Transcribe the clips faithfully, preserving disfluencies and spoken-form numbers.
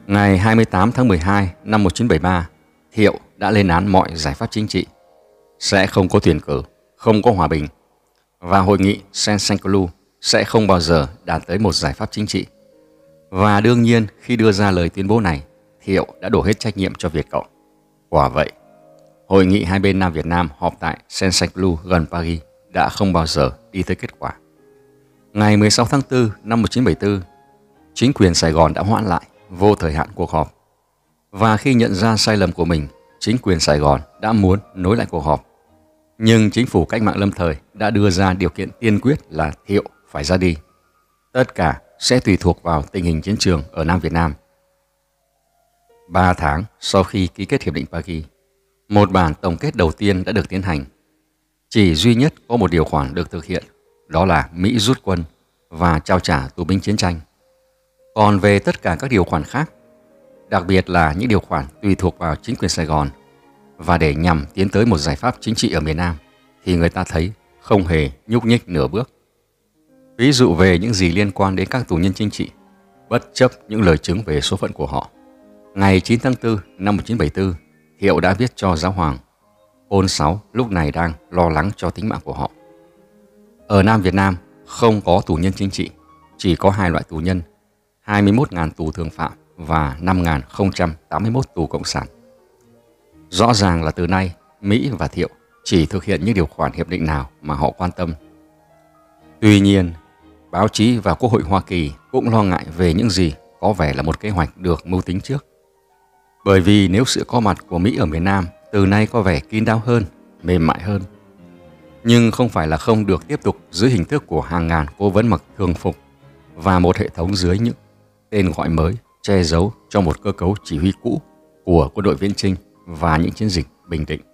Ngày hai mươi tám tháng mười hai năm một nghìn chín trăm bảy mươi ba, Thiệu đã lên án mọi giải pháp chính trị. Sẽ không có tuyển cử, không có hòa bình. Và hội nghị Saint-Saint-Cloud sẽ không bao giờ đạt tới một giải pháp chính trị. Và đương nhiên khi đưa ra lời tuyên bố này, Thiệu đã đổ hết trách nhiệm cho Việt Cộng. Quả vậy, hội nghị hai bên Nam Việt Nam họp tại Saint-Saint-Cloud gần Paris đã không bao giờ đi tới kết quả. Ngày mười sáu tháng tư năm một nghìn chín trăm bảy mươi tư, chính quyền Sài Gòn đã hoãn lại vô thời hạn cuộc họp. Và khi nhận ra sai lầm của mình, chính quyền Sài Gòn đã muốn nối lại cuộc họp. Nhưng chính phủ cách mạng lâm thời đã đưa ra điều kiện tiên quyết là Thiệu phải ra đi. Tất cả sẽ tùy thuộc vào tình hình chiến trường ở Nam Việt Nam. Ba tháng sau khi ký kết Hiệp định Paris, một bản tổng kết đầu tiên đã được tiến hành. Chỉ duy nhất có một điều khoản được thực hiện, đó là Mỹ rút quân và trao trả tù binh chiến tranh. Còn về tất cả các điều khoản khác, đặc biệt là những điều khoản tùy thuộc vào chính quyền Sài Gòn và để nhằm tiến tới một giải pháp chính trị ở miền Nam, thì người ta thấy không hề nhúc nhích nửa bước. Ví dụ về những gì liên quan đến các tù nhân chính trị, bất chấp những lời chứng về số phận của họ. Ngày chín tháng tư năm một nghìn chín trăm bảy mươi tư, Thiệu đã viết cho giáo hoàng. Paul sáu lúc này đang lo lắng cho tính mạng của họ. Ở Nam Việt Nam không có tù nhân chính trị, chỉ có hai loại tù nhân, hai mươi mốt nghìn tù thường phạm và năm nghìn không trăm tám mươi mốt tù cộng sản. Rõ ràng là từ nay, Mỹ và Thiệu chỉ thực hiện những điều khoản hiệp định nào mà họ quan tâm. Tuy nhiên, báo chí và Quốc hội Hoa Kỳ cũng lo ngại về những gì có vẻ là một kế hoạch được mưu tính trước. Bởi vì nếu sự có mặt của Mỹ ở miền Nam từ nay có vẻ kín đáo hơn, mềm mại hơn, nhưng không phải là không được tiếp tục dưới hình thức của hàng ngàn cố vấn mặc thường phục và một hệ thống dưới những tên gọi mới che giấu cho một cơ cấu chỉ huy cũ của quân đội Viễn Chinh và những chiến dịch bình định.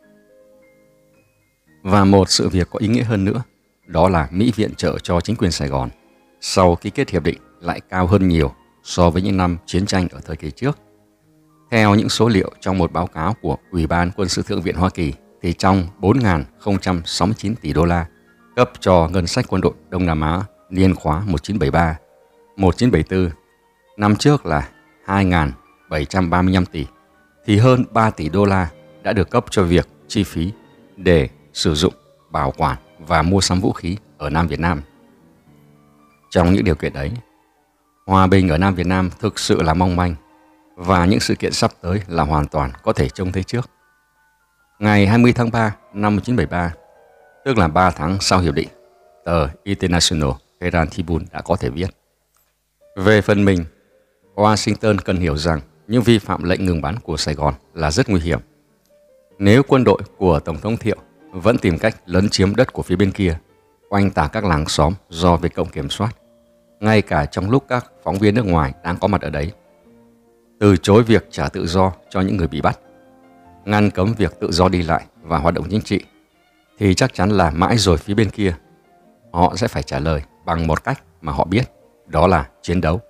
Và một sự việc có ý nghĩa hơn nữa, đó là Mỹ viện trợ cho chính quyền Sài Gòn sau ký kết hiệp định lại cao hơn nhiều so với những năm chiến tranh ở thời kỳ trước. Theo những số liệu trong một báo cáo của Ủy ban Quân sự Thượng viện Hoa Kỳ, thì trong bốn nghìn không trăm sáu mươi chín tỷ đô la cấp cho ngân sách quân đội Đông Nam Á niên khóa một nghìn chín trăm bảy mươi ba - một nghìn chín trăm bảy mươi tư, năm trước là hai nghìn bảy trăm ba mươi lăm tỷ, thì hơn ba tỷ đô la đã được cấp cho việc chi phí để sử dụng, bảo quản và mua sắm vũ khí ở Nam Việt Nam. Trong những điều kiện ấy, hòa bình ở Nam Việt Nam thực sự là mong manh, và những sự kiện sắp tới là hoàn toàn có thể trông thấy trước. Ngày hai mươi tháng ba năm một nghìn chín trăm bảy mươi ba, tức là ba tháng sau hiệp định, tờ International Herald Tribune đã có thể viết: về phần mình, Washington cần hiểu rằng những vi phạm lệnh ngừng bắn của Sài Gòn là rất nguy hiểm. Nếu quân đội của Tổng thống Thiệu vẫn tìm cách lấn chiếm đất của phía bên kia, oanh tạc các làng xóm do Việt Cộng kiểm soát, ngay cả trong lúc các phóng viên nước ngoài đang có mặt ở đấy, từ chối việc trả tự do cho những người bị bắt, ngăn cấm việc tự do đi lại và hoạt động chính trị, thì chắc chắn là mãi rồi phía bên kia họ sẽ phải trả lời bằng một cách mà họ biết, đó là chiến đấu.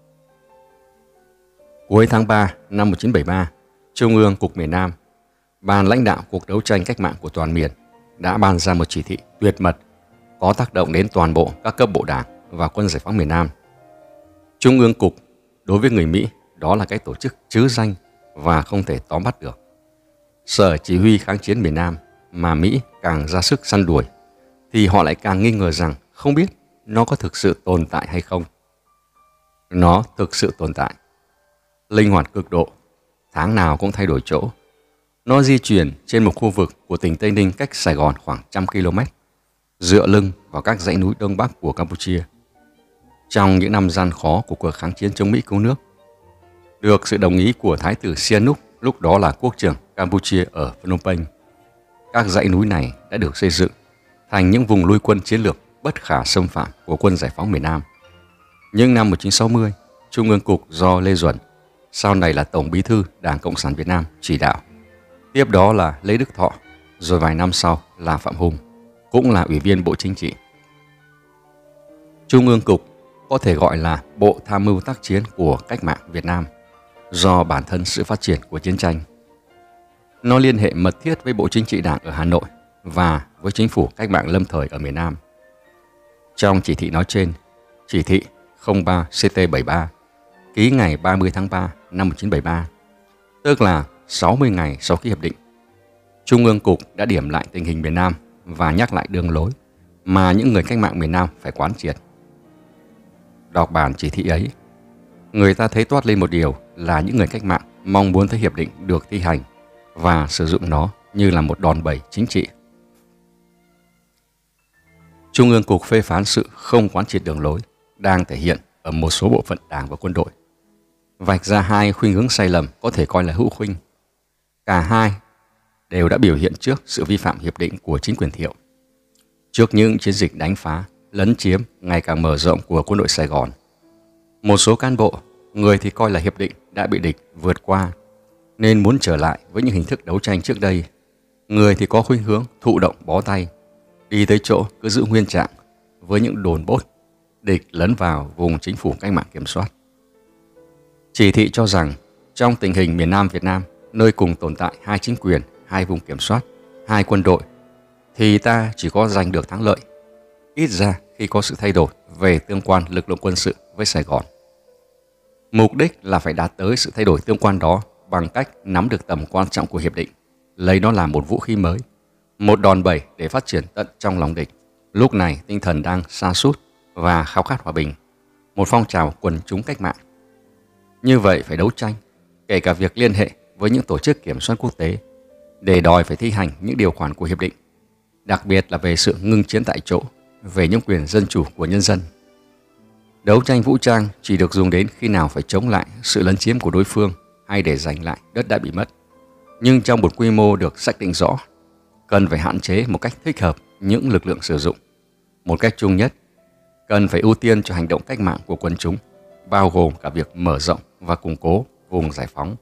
Cuối tháng ba năm một nghìn chín trăm bảy mươi ba, Trung ương Cục miền Nam, Ban lãnh đạo cuộc đấu tranh cách mạng của toàn miền, đã ban ra một chỉ thị tuyệt mật có tác động đến toàn bộ các cấp bộ đảng và quân giải phóng miền Nam. Trung ương Cục đối với người Mỹ đó là cái tổ chức trứ danh và không thể tóm bắt được. Sở chỉ huy kháng chiến miền Nam mà Mỹ càng ra sức săn đuổi, thì họ lại càng nghi ngờ rằng không biết nó có thực sự tồn tại hay không. Nó thực sự tồn tại, linh hoạt cực độ, tháng nào cũng thay đổi chỗ. Nó di chuyển trên một khu vực của tỉnh Tây Ninh cách Sài Gòn khoảng trăm ki lô mét, dựa lưng vào các dãy núi Đông Bắc của Campuchia. Trong những năm gian khó của cuộc kháng chiến chống Mỹ cứu nước, được sự đồng ý của Thái tử Sihanouk, lúc đó là quốc trưởng Campuchia ở Phnom Penh, các dãy núi này đã được xây dựng thành những vùng lui quân chiến lược bất khả xâm phạm của quân giải phóng miền Nam. Nhưng năm một nghìn chín trăm sáu mươi, Trung ương Cục do Lê Duẩn, sau này là Tổng Bí thư Đảng Cộng sản Việt Nam, chỉ đạo. Tiếp đó là Lê Đức Thọ, rồi vài năm sau là Phạm Hùng, cũng là Ủy viên Bộ Chính trị. Trung ương Cục có thể gọi là Bộ Tham mưu tác chiến của cách mạng Việt Nam, do bản thân sự phát triển của chiến tranh. Nó liên hệ mật thiết với Bộ Chính trị Đảng ở Hà Nội và với chính phủ cách mạng lâm thời ở miền Nam. Trong chỉ thị nói trên, chỉ thị không ba C T bảy mươi ba, ký ngày ba mươi tháng ba năm một nghìn chín trăm bảy mươi ba, tức là sáu mươi ngày sau khi hiệp định. Trung ương Cục đã điểm lại tình hình miền Nam và nhắc lại đường lối mà những người cách mạng miền Nam phải quán triệt. Đọc bản chỉ thị ấy, người ta thấy toát lên một điều là những người cách mạng mong muốn thấy hiệp định được thi hành và sử dụng nó như là một đòn bẩy chính trị. Trung ương Cục phê phán sự không quán triệt đường lối đang thể hiện ở một số bộ phận đảng và quân đội, vạch ra hai khuynh hướng sai lầm có thể coi là hữu khuynh. Cả hai đều đã biểu hiện trước sự vi phạm hiệp định của chính quyền Thiệu. Trước những chiến dịch đánh phá, lấn chiếm ngày càng mở rộng của quân đội Sài Gòn, một số cán bộ, người thì coi là hiệp định đã bị địch vượt qua nên muốn trở lại với những hình thức đấu tranh trước đây, người thì có khuynh hướng thụ động bó tay, đi tới chỗ cứ giữ nguyên trạng với những đồn bốt địch lấn vào vùng chính phủ cách mạng kiểm soát. Chỉ thị cho rằng trong tình hình miền Nam Việt Nam, nơi cùng tồn tại hai chính quyền, hai vùng kiểm soát, hai quân đội, thì ta chỉ có giành được thắng lợi, ít ra khi có sự thay đổi về tương quan lực lượng quân sự với Sài Gòn. Mục đích là phải đạt tới sự thay đổi tương quan đó bằng cách nắm được tầm quan trọng của hiệp định, lấy nó làm một vũ khí mới, một đòn bẩy để phát triển tận trong lòng địch. Lúc này tinh thần đang sa sút và khao khát hòa bình, một phong trào quần chúng cách mạng. Như vậy phải đấu tranh, kể cả việc liên hệ với những tổ chức kiểm soát quốc tế để đòi phải thi hành những điều khoản của hiệp định, đặc biệt là về sự ngưng chiến tại chỗ, về những quyền dân chủ của nhân dân. Đấu tranh vũ trang chỉ được dùng đến khi nào phải chống lại sự lấn chiếm của đối phương hay để giành lại đất đã bị mất. Nhưng trong một quy mô được xác định rõ, cần phải hạn chế một cách thích hợp những lực lượng sử dụng. Một cách chung nhất, cần phải ưu tiên cho hành động cách mạng của quần chúng, bao gồm cả việc mở rộng và củng cố vùng giải phóng.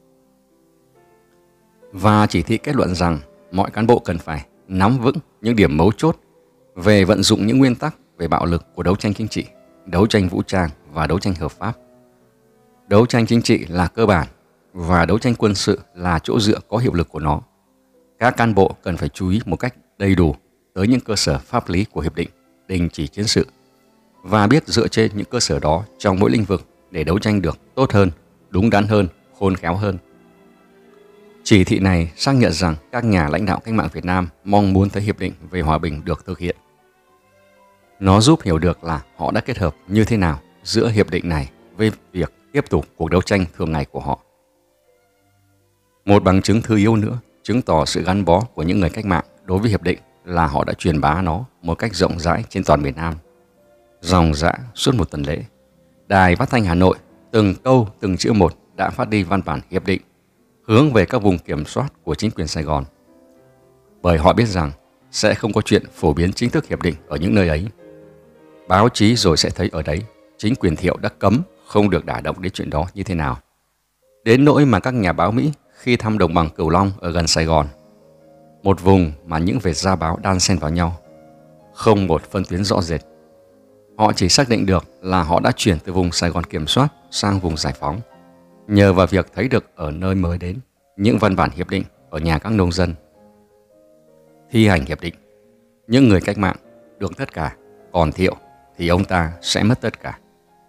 Và chỉ thị kết luận rằng mọi cán bộ cần phải nắm vững những điểm mấu chốt về vận dụng những nguyên tắc về bạo lực của đấu tranh chính trị, đấu tranh vũ trang và đấu tranh hợp pháp. Đấu tranh chính trị là cơ bản và đấu tranh quân sự là chỗ dựa có hiệu lực của nó. Các cán bộ cần phải chú ý một cách đầy đủ tới những cơ sở pháp lý của hiệp định đình chỉ chiến sự và biết dựa trên những cơ sở đó trong mỗi lĩnh vực để đấu tranh được tốt hơn, đúng đắn hơn, khôn khéo hơn. Chỉ thị này xác nhận rằng các nhà lãnh đạo cách mạng Việt Nam mong muốn thấy hiệp định về hòa bình được thực hiện. Nó giúp hiểu được là họ đã kết hợp như thế nào giữa hiệp định này với việc tiếp tục cuộc đấu tranh thường ngày của họ. Một bằng chứng thứ yếu nữa chứng tỏ sự gắn bó của những người cách mạng đối với hiệp định là họ đã truyền bá nó một cách rộng rãi trên toàn miền Nam. Ròng rã suốt một tuần lễ, Đài Phát thanh Hà Nội từng câu từng chữ một đã phát đi văn bản hiệp định hướng về các vùng kiểm soát của chính quyền Sài Gòn. Bởi họ biết rằng sẽ không có chuyện phổ biến chính thức hiệp định ở những nơi ấy. Báo chí rồi sẽ thấy ở đấy chính quyền Thiệu đã cấm không được đả động đến chuyện đó như thế nào. Đến nỗi mà các nhà báo Mỹ khi thăm đồng bằng Cửu Long ở gần Sài Gòn, một vùng mà những vệt gia báo đan xen vào nhau, không một phân tuyến rõ rệt, họ chỉ xác định được là họ đã chuyển từ vùng Sài Gòn kiểm soát sang vùng giải phóng, nhờ vào việc thấy được ở nơi mới đến những văn bản hiệp định ở nhà các nông dân. Thi hành hiệp định, những người cách mạng được tất cả, còn Thiệu thì ông ta sẽ mất tất cả.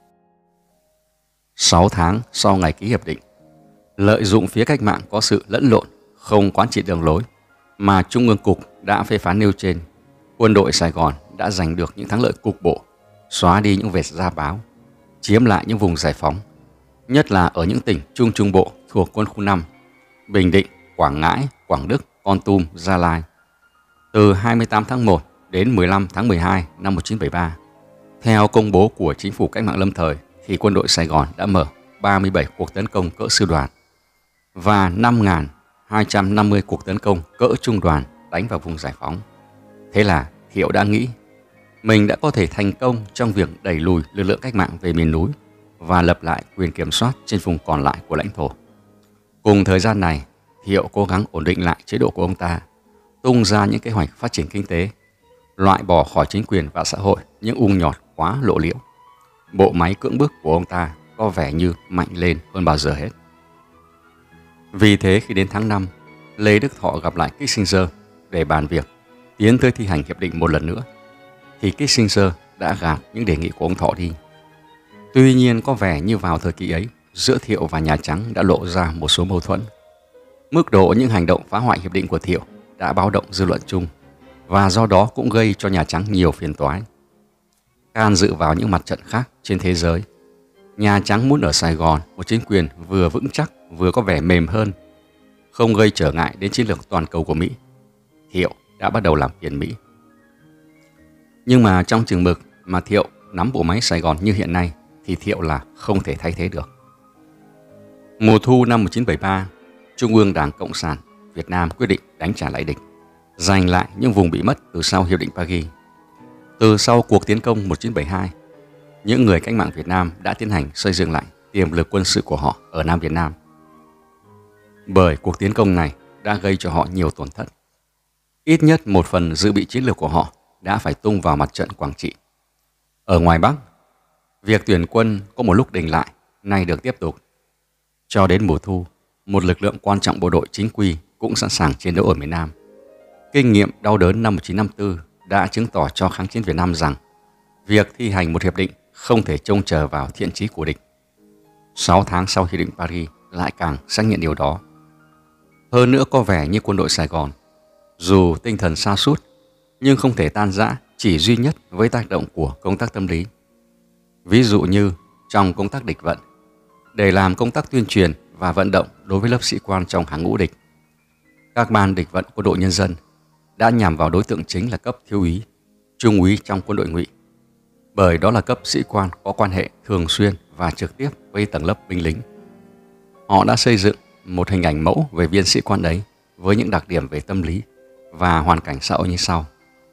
Sáu tháng sau ngày ký hiệp định, lợi dụng phía cách mạng có sự lẫn lộn, không quán triệt đường lối mà Trung ương Cục đã phê phán nêu trên, quân đội Sài Gòn đã giành được những thắng lợi cục bộ, xóa đi những vệt gia báo, chiếm lại những vùng giải phóng, nhất là ở những tỉnh Trung Trung Bộ thuộc quân khu năm, Bình Định, Quảng Ngãi, Quảng Đức, Kon Tum, Gia Lai. Từ hai mươi tám tháng một đến mười lăm tháng mười hai năm một nghìn chín trăm bảy mươi ba, theo công bố của Chính phủ Cách mạng lâm thời, thì quân đội Sài Gòn đã mở ba mươi bảy cuộc tấn công cỡ sư đoàn và năm nghìn hai trăm năm mươi cuộc tấn công cỡ trung đoàn đánh vào vùng giải phóng. Thế là Thiệu đã nghĩ mình đã có thể thành công trong việc đẩy lùi lực lượng cách mạng về miền núi và lập lại quyền kiểm soát trên vùng còn lại của lãnh thổ. Cùng thời gian này, Thiệu cố gắng ổn định lại chế độ của ông ta, tung ra những kế hoạch phát triển kinh tế, loại bỏ khỏi chính quyền và xã hội những ung nhọt quá lộ liễu. Bộ máy cưỡng bức của ông ta có vẻ như mạnh lên hơn bao giờ hết. Vì thế khi đến tháng năm, Lê Đức Thọ gặp lại Kissinger để bàn việc tiến tới thi hành hiệp định một lần nữa, thì Kissinger đã gạt những đề nghị của ông Thọ đi. Tuy nhiên có vẻ như vào thời kỳ ấy, giữa Thiệu và Nhà Trắng đã lộ ra một số mâu thuẫn. Mức độ những hành động phá hoại hiệp định của Thiệu đã báo động dư luận chung và do đó cũng gây cho Nhà Trắng nhiều phiền toái. Can dự vào những mặt trận khác trên thế giới, Nhà Trắng muốn ở Sài Gòn một chính quyền vừa vững chắc vừa có vẻ mềm hơn, không gây trở ngại đến chiến lược toàn cầu của Mỹ. Thiệu đã bắt đầu làm phiền Mỹ. Nhưng mà trong chừng mực mà Thiệu nắm bộ máy Sài Gòn như hiện nay thì Thiệu là không thể thay thế được. Mùa thu năm một nghìn chín trăm bảy mươi ba, Trung ương Đảng Cộng sản Việt Nam quyết định đánh trả lại địch, giành lại những vùng bị mất từ sau Hiệp định Paris. Từ sau cuộc tiến công một nghìn chín trăm bảy mươi hai, những người cách mạng Việt Nam đã tiến hành xây dựng lại tiềm lực quân sự của họ ở Nam Việt Nam. Bởi cuộc tiến công này đã gây cho họ nhiều tổn thất. Ít nhất một phần dự bị chiến lược của họ đã phải tung vào mặt trận Quảng Trị. Ở ngoài Bắc, việc tuyển quân có một lúc đình lại, nay được tiếp tục. Cho đến mùa thu, một lực lượng quan trọng bộ đội chính quy cũng sẵn sàng chiến đấu ở miền Nam. Kinh nghiệm đau đớn năm một nghìn chín trăm năm mươi tư đã chứng tỏ cho kháng chiến Việt Nam rằng việc thi hành một hiệp định không thể trông chờ vào thiện chí của địch. Sáu tháng sau Hiệp định Paris lại càng xác nhận điều đó. Hơn nữa có vẻ như quân đội Sài Gòn, dù tinh thần sa sút nhưng không thể tan rã chỉ duy nhất với tác động của công tác tâm lý. Ví dụ như trong công tác địch vận, để làm công tác tuyên truyền và vận động đối với lớp sĩ quan trong hàng ngũ địch, các ban địch vận quân đội nhân dân đã nhằm vào đối tượng chính là cấp thiếu úy, trung úy trong quân đội Ngụy, bởi đó là cấp sĩ quan có quan hệ thường xuyên và trực tiếp với tầng lớp binh lính. Họ đã xây dựng một hình ảnh mẫu về viên sĩ quan ấy với những đặc điểm về tâm lý và hoàn cảnh xã hội như sau.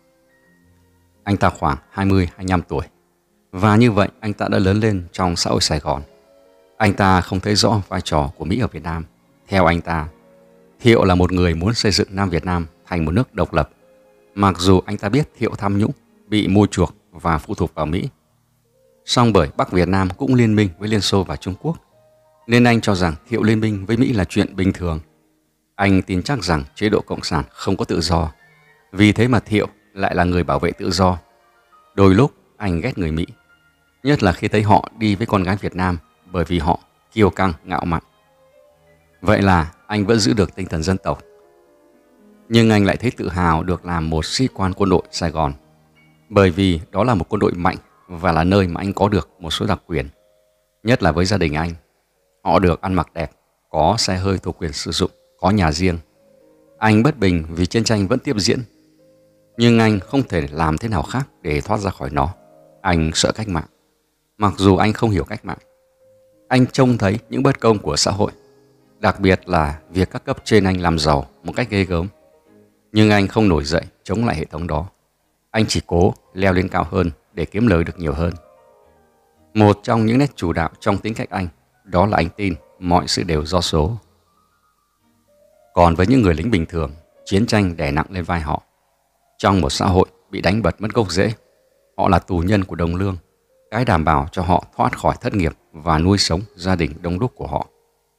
Anh ta khoảng hai mươi đến hai mươi lăm tuổi, và như vậy anh ta đã lớn lên trong xã hội Sài Gòn. Anh ta không thấy rõ vai trò của Mỹ ở Việt Nam. Theo anh ta, Thiệu là một người muốn xây dựng Nam Việt Nam thành một nước độc lập, mặc dù anh ta biết Thiệu tham nhũng, bị mua chuộc và phụ thuộc vào Mỹ. Song bởi Bắc Việt Nam cũng liên minh với Liên Xô và Trung Quốc, nên anh cho rằng Thiệu liên minh với Mỹ là chuyện bình thường. Anh tin chắc rằng chế độ Cộng sản không có tự do, vì thế mà Thiệu lại là người bảo vệ tự do. Đôi lúc anh ghét người Mỹ, nhất là khi thấy họ đi với con gái Việt Nam, bởi vì họ kiêu căng, ngạo mạn. Vậy là anh vẫn giữ được tinh thần dân tộc. Nhưng anh lại thấy tự hào được làm một sĩ quan quân đội Sài Gòn, bởi vì đó là một quân đội mạnh và là nơi mà anh có được một số đặc quyền. Nhất là với gia đình anh, họ được ăn mặc đẹp, có xe hơi thuộc quyền sử dụng, có nhà riêng. Anh bất bình vì chiến tranh vẫn tiếp diễn, nhưng anh không thể làm thế nào khác để thoát ra khỏi nó. Anh sợ cách mạng, mặc dù anh không hiểu cách mạng. Anh trông thấy những bất công của xã hội, đặc biệt là việc các cấp trên anh làm giàu một cách ghê gớm. Nhưng anh không nổi dậy chống lại hệ thống đó. Anh chỉ cố leo lên cao hơn để kiếm lời được nhiều hơn. Một trong những nét chủ đạo trong tính cách anh, đó là anh tin mọi sự đều do số. Còn với những người lính bình thường, chiến tranh đè nặng lên vai họ. Trong một xã hội bị đánh bật mất gốc rễ, họ là tù nhân của đồng lương, cái đảm bảo cho họ thoát khỏi thất nghiệp và nuôi sống gia đình đông đúc của họ.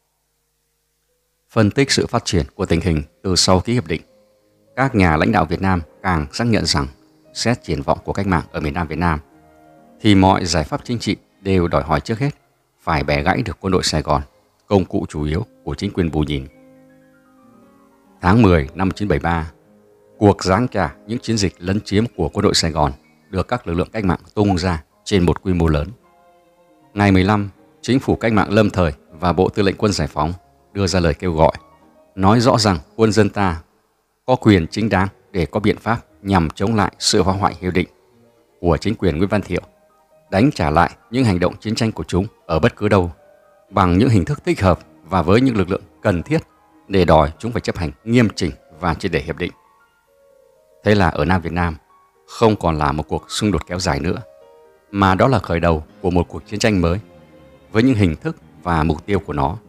Phân tích sự phát triển của tình hình từ sau ký hiệp định, các nhà lãnh đạo Việt Nam càng xác nhận rằng xét triển vọng của cách mạng ở miền Nam Việt Nam, thì mọi giải pháp chính trị đều đòi hỏi trước hết phải bẻ gãy được quân đội Sài Gòn, công cụ chủ yếu của chính quyền Bù Nhìn. Tháng mười năm một nghìn chín trăm bảy mươi ba, cuộc giáng trả những chiến dịch lấn chiếm của quân đội Sài Gòn được các lực lượng cách mạng tung ra trên một quy mô lớn. Ngày mười lăm, Chính phủ Cách mạng lâm thời và Bộ Tư lệnh Quân Giải phóng đưa ra lời kêu gọi, nói rõ rằng quân dân ta có quyền chính đáng để có biện pháp nhằm chống lại sự phá hoại hiệp định của chính quyền Nguyễn Văn Thiệu, đánh trả lại những hành động chiến tranh của chúng ở bất cứ đâu, bằng những hình thức thích hợp và với những lực lượng cần thiết để đòi chúng phải chấp hành nghiêm chỉnh và triệt để hiệp định. Thế là ở Nam Việt Nam không còn là một cuộc xung đột kéo dài nữa, mà đó là khởi đầu của một cuộc chiến tranh mới với những hình thức và mục tiêu của nó.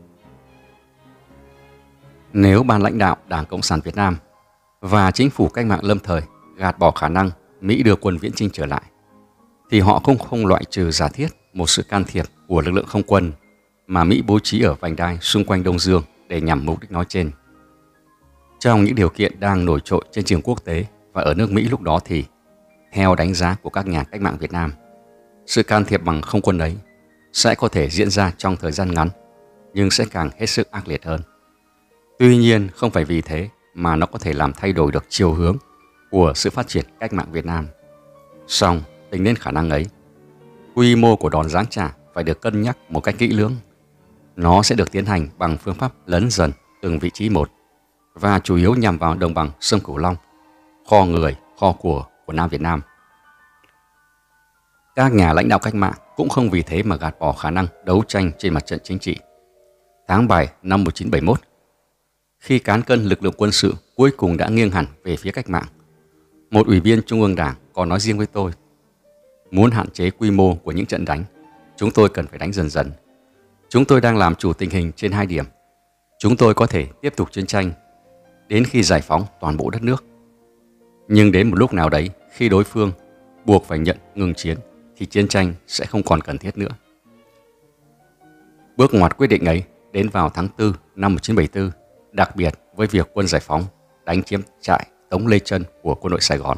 Nếu ban lãnh đạo Đảng Cộng sản Việt Nam và Chính phủ Cách mạng lâm thời gạt bỏ khả năng Mỹ đưa quân viễn chinh trở lại, thì họ cũng không loại trừ giả thiết một sự can thiệp của lực lượng không quân mà Mỹ bố trí ở vành đai xung quanh Đông Dương để nhằm mục đích nói trên. Trong những điều kiện đang nổi trội trên trường quốc tế và ở nước Mỹ lúc đó thì, theo đánh giá của các nhà cách mạng Việt Nam, sự can thiệp bằng không quân ấy sẽ có thể diễn ra trong thời gian ngắn nhưng sẽ càng hết sức ác liệt hơn. Tuy nhiên, không phải vì thế mà nó có thể làm thay đổi được chiều hướng của sự phát triển cách mạng Việt Nam. Song, tính đến khả năng ấy, quy mô của đòn giáng trả phải được cân nhắc một cách kỹ lưỡng. Nó sẽ được tiến hành bằng phương pháp lấn dần từng vị trí một và chủ yếu nhằm vào đồng bằng sông Cửu Long, kho người, kho của của Nam Việt Nam. Các nhà lãnh đạo cách mạng cũng không vì thế mà gạt bỏ khả năng đấu tranh trên mặt trận chính trị. Tháng bảy năm một nghìn chín trăm bảy mươi mốt, khi cán cân lực lượng quân sự cuối cùng đã nghiêng hẳn về phía cách mạng, một ủy viên Trung ương Đảng có nói riêng với tôi: muốn hạn chế quy mô của những trận đánh, chúng tôi cần phải đánh dần dần. Chúng tôi đang làm chủ tình hình trên hai điểm. Chúng tôi có thể tiếp tục chiến tranh đến khi giải phóng toàn bộ đất nước. Nhưng đến một lúc nào đấy, khi đối phương buộc phải nhận ngừng chiến, thì chiến tranh sẽ không còn cần thiết nữa. Bước ngoặt quyết định ấy đến vào tháng tư năm một nghìn chín trăm bảy mươi tư, đặc biệt với việc quân giải phóng đánh chiếm trại Tống Lê Chân của quân đội Sài Gòn.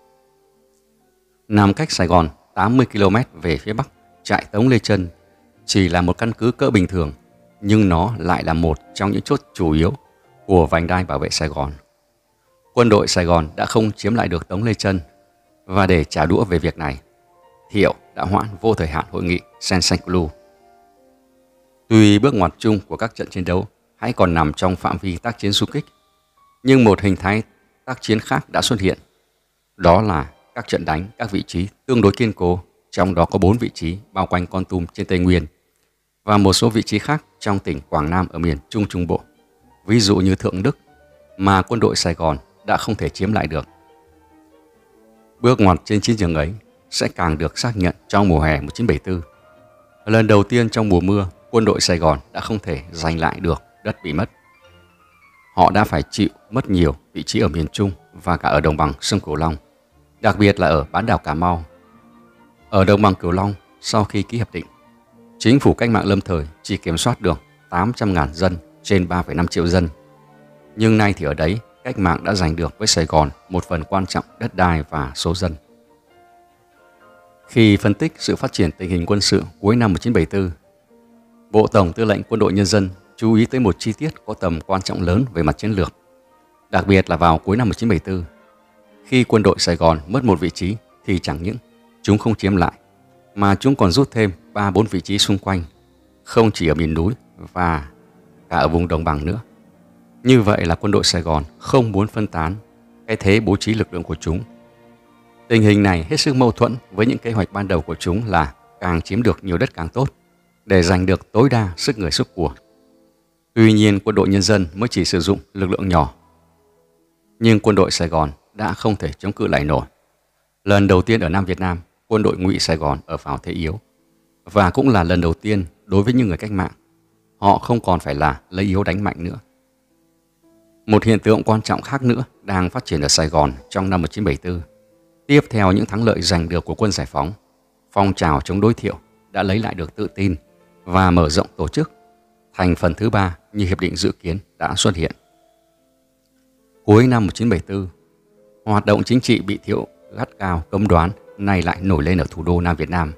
Nằm cách Sài Gòn tám mươi ki lô mét về phía bắc, trại Tống Lê Chân chỉ là một căn cứ cỡ bình thường, nhưng nó lại là một trong những chốt chủ yếu của vành đai bảo vệ Sài Gòn. Quân đội Sài Gòn đã không chiếm lại được Tống Lê Chân, và để trả đũa về việc này, Thiệu đã hoãn vô thời hạn hội nghị Sen-Saint-Cloud. Tuy bước ngoặt chung của các trận chiến đấu hãy còn nằm trong phạm vi tác chiến du kích, nhưng một hình thái tác chiến khác đã xuất hiện. Đó là các trận đánh các vị trí tương đối kiên cố, trong đó có bốn vị trí bao quanh Kon Tum trên Tây Nguyên và một số vị trí khác trong tỉnh Quảng Nam ở miền Trung Trung Bộ, ví dụ như Thượng Đức, mà quân đội Sài Gòn đã không thể chiếm lại được. Bước ngoặt trên chiến trường ấy sẽ càng được xác nhận trong mùa hè một nghìn chín trăm bảy mươi tư. Lần đầu tiên trong mùa mưa, quân đội Sài Gòn đã không thể giành lại được đất bị mất. Họ đã phải chịu mất nhiều vị trí ở miền Trung và cả ở đồng bằng sông Cửu Long, đặc biệt là ở bán đảo Cà Mau. Ở đồng bằng Cửu Long, sau khi ký hiệp định, chính phủ cách mạng lâm thời chỉ kiểm soát được tám trăm nghìn dân trên ba phẩy năm triệu dân. Nhưng nay thì ở đấy, cách mạng đã giành được với Sài Gòn một phần quan trọng đất đai và số dân. Khi phân tích sự phát triển tình hình quân sự cuối năm một nghìn chín trăm bảy mươi tư, Bộ Tổng Tư lệnh Quân đội Nhân dân chú ý tới một chi tiết có tầm quan trọng lớn về mặt chiến lược, đặc biệt là vào cuối năm một nghìn chín trăm bảy mươi tư. Khi quân đội Sài Gòn mất một vị trí thì chẳng những chúng không chiếm lại, mà chúng còn rút thêm ba bốn vị trí xung quanh, không chỉ ở miền núi và cả ở vùng đồng bằng nữa. Như vậy là quân đội Sài Gòn không muốn phân tán cái thế bố trí lực lượng của chúng. Tình hình này hết sức mâu thuẫn với những kế hoạch ban đầu của chúng là càng chiếm được nhiều đất càng tốt, để giành được tối đa sức người sức của. Tuy nhiên, quân đội nhân dân mới chỉ sử dụng lực lượng nhỏ. Nhưng quân đội Sài Gòn đã không thể chống cự lại nổi. Lần đầu tiên ở Nam Việt Nam, quân đội Ngụy Sài Gòn ở vào thế yếu. Và cũng là lần đầu tiên đối với những người cách mạng, họ không còn phải là lấy yếu đánh mạnh nữa. Một hiện tượng quan trọng khác nữa đang phát triển ở Sài Gòn trong năm một nghìn chín trăm bảy mươi tư. Tiếp theo những thắng lợi giành được của quân giải phóng, phong trào chống đối Thiệu đã lấy lại được tự tin và mở rộng tổ chức thành phần thứ ba như hiệp định dự kiến đã xuất hiện. Cuối năm một nghìn chín trăm bảy mươi tư, hoạt động chính trị bị Thiệu gắt cao cấm đoán nay lại nổi lên ở thủ đô Nam Việt Nam.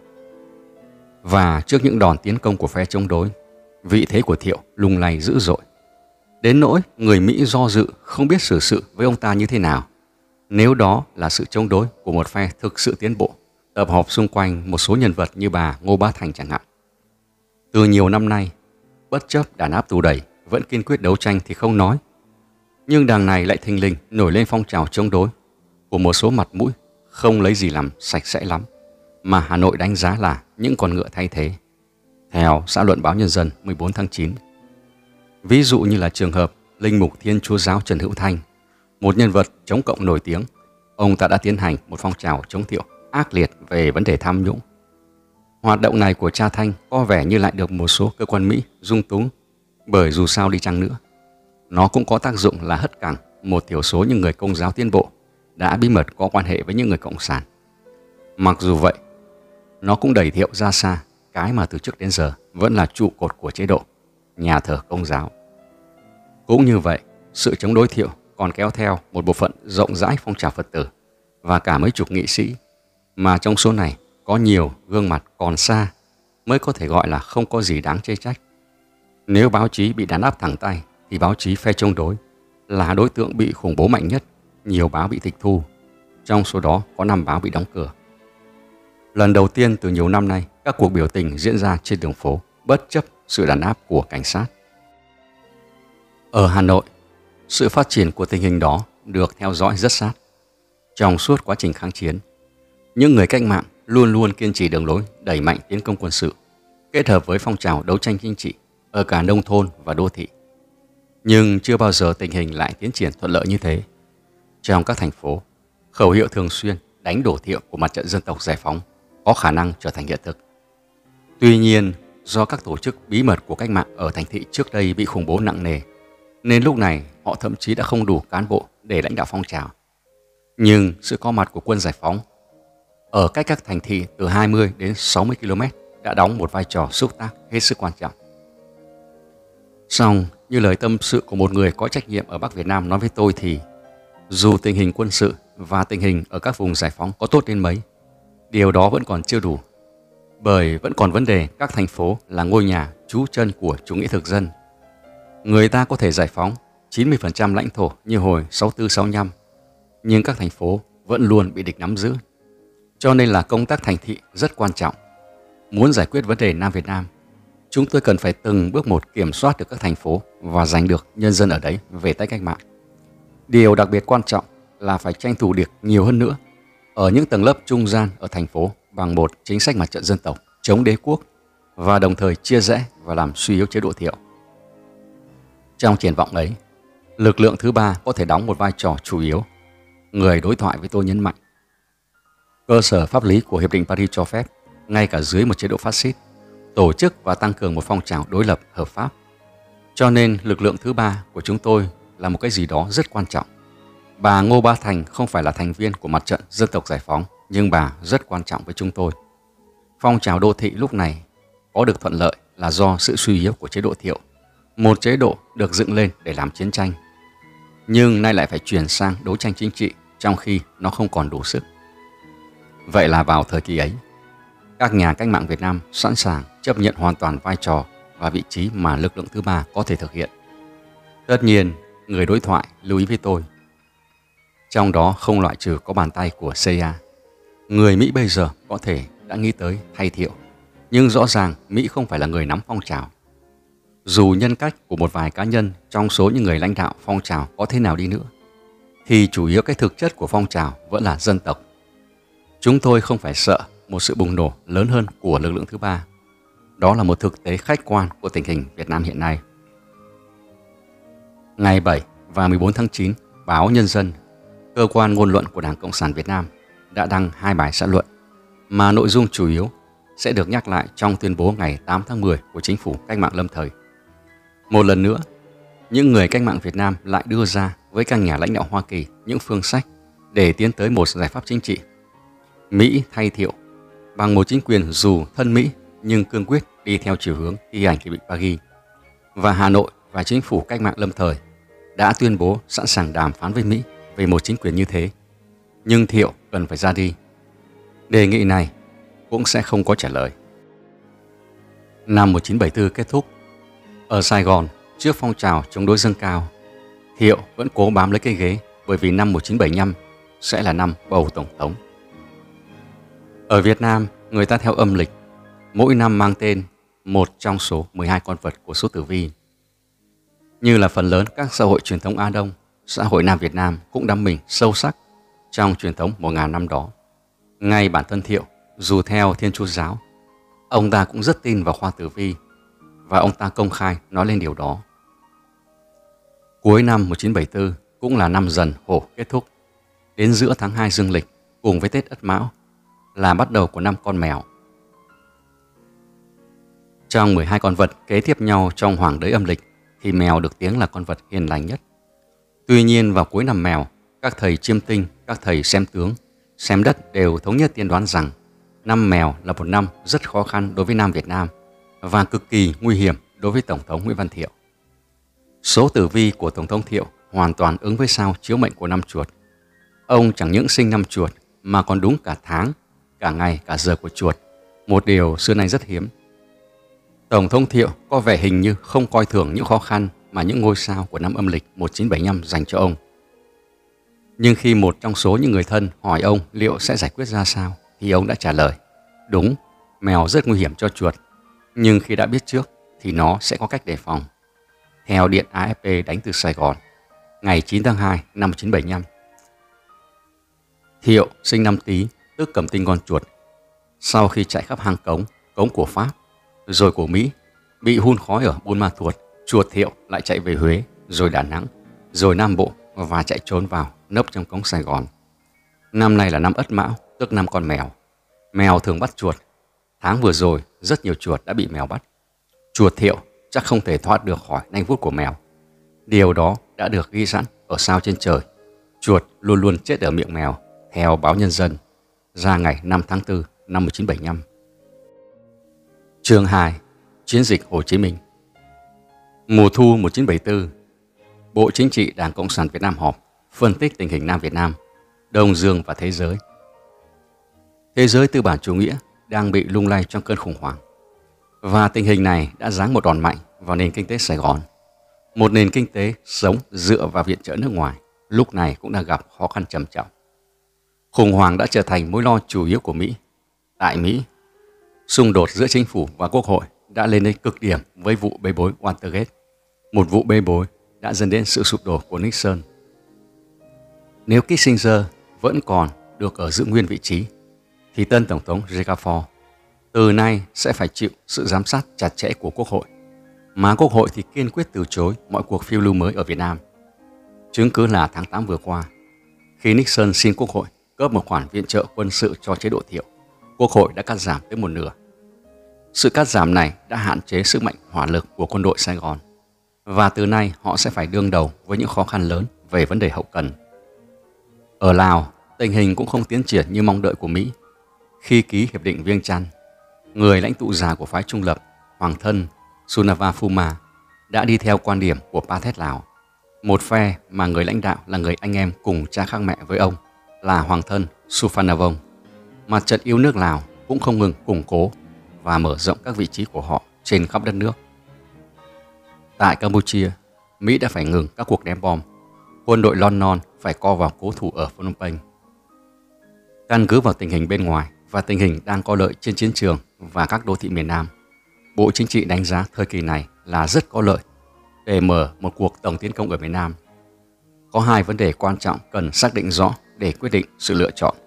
Và trước những đòn tiến công của phe chống đối, vị thế của Thiệu lung lay dữ dội, đến nỗi người Mỹ do dự không biết xử sự với ông ta như thế nào, nếu đó là sự chống đối của một phe thực sự tiến bộ, tập hợp xung quanh một số nhân vật như bà Ngô Bá Thành chẳng hạn. Từ nhiều năm nay, bất chấp đàn áp tù đẩy, vẫn kiên quyết đấu tranh thì không nói, nhưng đằng này lại thình lình nổi lên phong trào chống đối của một số mặt mũi không lấy gì làm sạch sẽ lắm, mà Hà Nội đánh giá là những con ngựa thay thế, theo xã luận báo Nhân dân mười bốn tháng chín. Ví dụ như là trường hợp Linh mục Thiên Chúa giáo Trần Hữu Thanh, một nhân vật chống cộng nổi tiếng. Ông ta đã tiến hành một phong trào chống Thiệu ác liệt về vấn đề tham nhũng. Hoạt động này của cha Thanh có vẻ như lại được một số cơ quan Mỹ dung túng, bởi dù sao đi chăng nữa, nó cũng có tác dụng là hất cẳng một thiểu số những người Công giáo tiến bộ đã bí mật có quan hệ với những người cộng sản. Mặc dù vậy, nó cũng đẩy Thiệu ra xa cái mà từ trước đến giờ vẫn là trụ cột của chế độ, nhà thờ Công giáo. Cũng như vậy, sự chống đối Thiệu còn kéo theo một bộ phận rộng rãi phong trào Phật tử và cả mấy chục nghị sĩ, mà trong số này có nhiều gương mặt còn xa mới có thể gọi là không có gì đáng chê trách. Nếu báo chí bị đàn áp thẳng tay thì báo chí phe chống đối là đối tượng bị khủng bố mạnh nhất, nhiều báo bị tịch thu, trong số đó có năm báo bị đóng cửa. Lần đầu tiên từ nhiều năm nay, các cuộc biểu tình diễn ra trên đường phố bất chấp sự đàn áp của cảnh sát. Ở Hà Nội, sự phát triển của tình hình đó được theo dõi rất sát. Trong suốt quá trình kháng chiến, những người cách mạng luôn luôn kiên trì đường lối đẩy mạnh tiến công quân sự, kết hợp với phong trào đấu tranh chính trị ở cả nông thôn và đô thị. Nhưng chưa bao giờ tình hình lại tiến triển thuận lợi như thế. Trong các thành phố, khẩu hiệu thường xuyên đánh đổ thiệu của Mặt trận Dân tộc Giải phóng có khả năng trở thành hiện thực. Tuy nhiên, do các tổ chức bí mật của cách mạng ở thành thị trước đây bị khủng bố nặng nề, nên lúc này họ thậm chí đã không đủ cán bộ để lãnh đạo phong trào. Nhưng sự có mặt của quân giải phóng ở cách các thành thị từ hai mươi đến sáu mươi ki lô mét đã đóng một vai trò xúc tác hết sức quan trọng. Song, như lời tâm sự của một người có trách nhiệm ở Bắc Việt Nam nói với tôi thì dù tình hình quân sự và tình hình ở các vùng giải phóng có tốt đến mấy, điều đó vẫn còn chưa đủ. Bởi vẫn còn vấn đề các thành phố là ngôi nhà trú chân của chủ nghĩa thực dân. Người ta có thể giải phóng chín mươi phần trăm lãnh thổ như hồi sáu tư sáu lăm, nhưng các thành phố vẫn luôn bị địch nắm giữ. Cho nên là công tác thành thị rất quan trọng. Muốn giải quyết vấn đề Nam Việt Nam, chúng tôi cần phải từng bước một kiểm soát được các thành phố và giành được nhân dân ở đấy về tay cách mạng. Điều đặc biệt quan trọng là phải tranh thủ được nhiều hơn nữa ở những tầng lớp trung gian ở thành phố bằng một chính sách mặt trận dân tộc chống đế quốc và đồng thời chia rẽ và làm suy yếu chế độ thiệu. Trong triển vọng ấy, lực lượng thứ ba có thể đóng một vai trò chủ yếu. Người đối thoại với tôi nhấn mạnh, cơ sở pháp lý của Hiệp định Paris cho phép, ngay cả dưới một chế độ phát xít, tổ chức và tăng cường một phong trào đối lập hợp pháp. Cho nên lực lượng thứ ba của chúng tôi là một cái gì đó rất quan trọng. Bà Ngô Bá Thành không phải là thành viên của Mặt trận Dân tộc Giải phóng, nhưng bà rất quan trọng với chúng tôi. Phong trào đô thị lúc này có được thuận lợi là do sự suy yếu của chế độ thiệu, một chế độ được dựng lên để làm chiến tranh, nhưng nay lại phải chuyển sang đấu tranh chính trị trong khi nó không còn đủ sức. Vậy là vào thời kỳ ấy, các nhà cách mạng Việt Nam sẵn sàng chấp nhận hoàn toàn vai trò và vị trí mà lực lượng thứ ba có thể thực hiện. Tất nhiên, người đối thoại lưu ý với tôi, trong đó không loại trừ có bàn tay của xê i a. Người Mỹ bây giờ có thể đã nghĩ tới thay thiệu, nhưng rõ ràng Mỹ không phải là người nắm phong trào. Dù nhân cách của một vài cá nhân trong số những người lãnh đạo phong trào có thế nào đi nữa, thì chủ yếu cái thực chất của phong trào vẫn là dân tộc. Chúng tôi không phải sợ một sự bùng nổ lớn hơn của lực lượng thứ ba. Đó là một thực tế khách quan của tình hình Việt Nam hiện nay. Ngày bảy và mười bốn tháng chín, báo Nhân dân, cơ quan ngôn luận của Đảng Cộng sản Việt Nam, đã đăng hai bài xã luận mà nội dung chủ yếu sẽ được nhắc lại trong tuyên bố ngày tám tháng mười của Chính phủ Cách mạng lâm thời. Một lần nữa, những người cách mạng Việt Nam lại đưa ra với các nhà lãnh đạo Hoa Kỳ những phương sách để tiến tới một giải pháp chính trị. Mỹ thay thiệu bằng một chính quyền dù thân Mỹ nhưng cương quyết đi theo chiều hướng thi hành Hiệp định Paris. Và Hà Nội và Chính phủ Cách mạng lâm thời đã tuyên bố sẵn sàng đàm phán với Mỹ về một chính quyền như thế. Nhưng thiệu cần phải ra đi. Đề nghị này cũng sẽ không có trả lời. Năm một nghìn chín trăm bảy mươi tư kết thúc. Ở Sài Gòn, trước phong trào chống đối dâng cao, thiệu vẫn cố bám lấy cái ghế bởi vì năm một nghìn chín trăm bảy mươi lăm sẽ là năm bầu tổng thống. Ở Việt Nam, người ta theo âm lịch, mỗi năm mang tên một trong số mười hai con vật của số tử vi. Như là phần lớn các xã hội truyền thống Á Đông, xã hội Nam Việt Nam cũng đắm mình sâu sắc trong truyền thống một ngàn năm đó. Ngay bản thân thiệu, dù theo Thiên Chúa giáo, ông ta cũng rất tin vào khoa tử vi và ông ta công khai nói lên điều đó. Cuối năm một nghìn chín trăm bảy mươi tư cũng là năm Dần Hổ kết thúc. Đến giữa tháng hai dương lịch cùng với Tết Ất Mão là bắt đầu của năm Con Mèo. Trong mười hai con vật kế tiếp nhau trong hoàng đới âm lịch thì mèo được tiếng là con vật hiền lành nhất. Tuy nhiên vào cuối năm Mèo, các thầy chiêm tinh, các thầy xem tướng, xem đất đều thống nhất tiên đoán rằng năm Mèo là một năm rất khó khăn đối với Nam Việt Nam và cực kỳ nguy hiểm đối với Tổng thống Nguyễn Văn Thiệu. Số tử vi của Tổng thống Thiệu hoàn toàn ứng với sao chiếu mệnh của năm Chuột. Ông chẳng những sinh năm Chuột mà còn đúng cả tháng, cả ngày, cả giờ của Chuột, một điều xưa nay rất hiếm. Tổng thống Thiệu có vẻ hình như không coi thường những khó khăn mà những ngôi sao của năm âm lịch một nghìn chín trăm bảy mươi lăm dành cho ông. Nhưng khi một trong số những người thân hỏi ông liệu sẽ giải quyết ra sao, thì ông đã trả lời, đúng, mèo rất nguy hiểm cho chuột, nhưng khi đã biết trước thì nó sẽ có cách đề phòng. Theo điện a ép pê đánh từ Sài Gòn, ngày chín tháng hai năm một nghìn chín trăm bảy mươi lăm, Thiệu sinh năm Tý, tức cầm tinh con chuột. Sau khi chạy khắp hang cống, cống của Pháp, rồi của Mỹ, bị hun khói ở Buôn Ma Thuột, chuột Thiệu lại chạy về Huế, rồi Đà Nẵng, rồi Nam Bộ và chạy trốn vào nấp trong cống Sài Gòn. Năm nay là năm Ất Mão, tức năm con mèo. Mèo thường bắt chuột. Tháng vừa rồi, rất nhiều chuột đã bị mèo bắt. Chuột Thiệu chắc không thể thoát được khỏi nanh vuốt của mèo. Điều đó đã được ghi sẵn ở sao trên trời. Chuột luôn luôn chết ở miệng mèo, theo báo Nhân dân, ra ngày năm tháng tư năm một nghìn chín trăm bảy mươi lăm. Chương hai. Chiến dịch Hồ Chí Minh. Mùa thu một nghìn chín trăm bảy mươi tư, Bộ Chính trị Đảng Cộng sản Việt Nam họp, phân tích tình hình Nam Việt Nam, Đông Dương và thế giới. Thế giới tư bản chủ nghĩa đang bị lung lay trong cơn khủng hoảng. Và tình hình này đã giáng một đòn mạnh vào nền kinh tế Sài Gòn. Một nền kinh tế sống dựa vào viện trợ nước ngoài, lúc này cũng đang gặp khó khăn trầm trọng. Khủng hoảng đã trở thành mối lo chủ yếu của Mỹ. Tại Mỹ, xung đột giữa chính phủ và quốc hội đã lên đến cực điểm với vụ bê bối Watergate, một vụ bê bối đã dẫn đến sự sụp đổ của Nixon. Nếu Kissinger vẫn còn được ở giữ nguyên vị trí, thì tân Tổng thống Gerald Ford từ nay sẽ phải chịu sự giám sát chặt chẽ của Quốc hội, mà Quốc hội thì kiên quyết từ chối mọi cuộc phiêu lưu mới ở Việt Nam. Chứng cứ là tháng tám vừa qua, khi Nixon xin Quốc hội cấp một khoản viện trợ quân sự cho chế độ Thiệu, Quốc hội đã cắt giảm tới một nửa. Sự cắt giảm này đã hạn chế sức mạnh hỏa lực của quân đội Sài Gòn, và từ nay họ sẽ phải đương đầu với những khó khăn lớn về vấn đề hậu cần. Ở Lào, tình hình cũng không tiến triển như mong đợi của Mỹ. Khi ký Hiệp định Viêng Chăn, người lãnh tụ già của phái trung lập, Hoàng thân Sunava Phuma, đã đi theo quan điểm của Pathet Lào, một phe mà người lãnh đạo là người anh em cùng cha khác mẹ với ông là Hoàng thân Suphanavong. Mặt trận yêu nước Lào cũng không ngừng củng cố và mở rộng các vị trí của họ trên khắp đất nước. Tại Campuchia, Mỹ đã phải ngừng các cuộc ném bom. Quân đội Lon Non phải co vào cố thủ ở Phnom Penh. Căn cứ vào tình hình bên ngoài và tình hình đang có lợi trên chiến trường và các đô thị miền Nam, Bộ Chính trị đánh giá thời kỳ này là rất có lợi để mở một cuộc tổng tiến công ở miền Nam. Có hai vấn đề quan trọng cần xác định rõ để quyết định sự lựa chọn.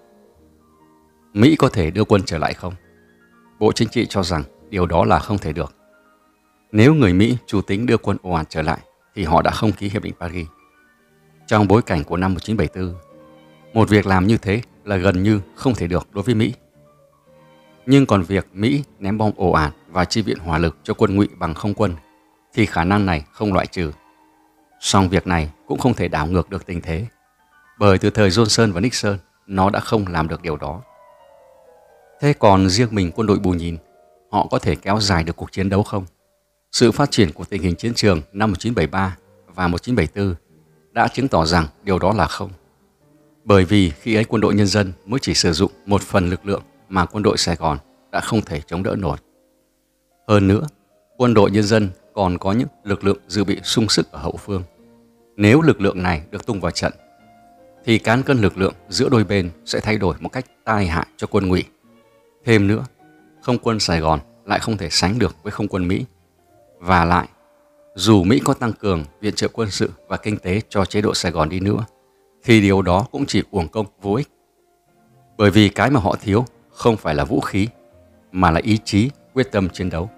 Mỹ có thể đưa quân trở lại không? Bộ Chính trị cho rằng điều đó là không thể được. Nếu người Mỹ chủ tính đưa quân ồ ạt trở lại thì họ đã không ký Hiệp định Paris. Trong bối cảnh của năm một nghìn chín trăm bảy mươi tư, một việc làm như thế là gần như không thể được đối với Mỹ. Nhưng còn việc Mỹ ném bom ồ ạt và chi viện hỏa lực cho quân Ngụy bằng không quân thì khả năng này không loại trừ. Song việc này cũng không thể đảo ngược được tình thế, bởi từ thời Johnson và Nixon nó đã không làm được điều đó. Thế còn riêng mình quân đội Bù Nhìn, họ có thể kéo dài được cuộc chiến đấu không? Sự phát triển của tình hình chiến trường năm một nghìn chín trăm bảy mươi ba và một nghìn chín trăm bảy mươi tư đã chứng tỏ rằng điều đó là không. Bởi vì khi ấy quân đội nhân dân mới chỉ sử dụng một phần lực lượng mà quân đội Sài Gòn đã không thể chống đỡ nổi. Hơn nữa, quân đội nhân dân còn có những lực lượng dự bị sung sức ở hậu phương. Nếu lực lượng này được tung vào trận, thì cán cân lực lượng giữa đôi bên sẽ thay đổi một cách tai hại cho quân Ngụy. Thêm nữa, không quân Sài Gòn lại không thể sánh được với không quân Mỹ. Và lại, dù Mỹ có tăng cường viện trợ quân sự và kinh tế cho chế độ Sài Gòn đi nữa, thì điều đó cũng chỉ uổng công vô ích. Bởi vì cái mà họ thiếu không phải là vũ khí, mà là ý chí, quyết tâm chiến đấu.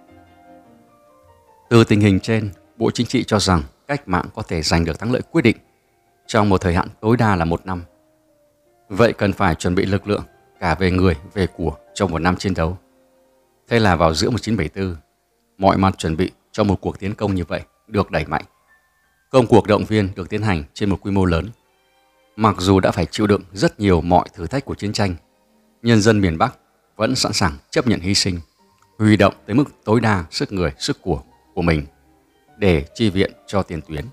Từ tình hình trên, Bộ Chính trị cho rằng cách mạng có thể giành được thắng lợi quyết định trong một thời hạn tối đa là một năm. Vậy cần phải chuẩn bị lực lượng cả về người, về của trong một năm chiến đấu. Thế là vào giữa một nghìn chín trăm bảy mươi tư, mọi mặt chuẩn bị cho một cuộc tiến công như vậy được đẩy mạnh. Công cuộc động viên được tiến hành trên một quy mô lớn. Mặc dù đã phải chịu đựng rất nhiều mọi thử thách của chiến tranh, nhân dân miền Bắc vẫn sẵn sàng chấp nhận hy sinh, huy động tới mức tối đa sức người, sức của của mình để chi viện cho tiền tuyến.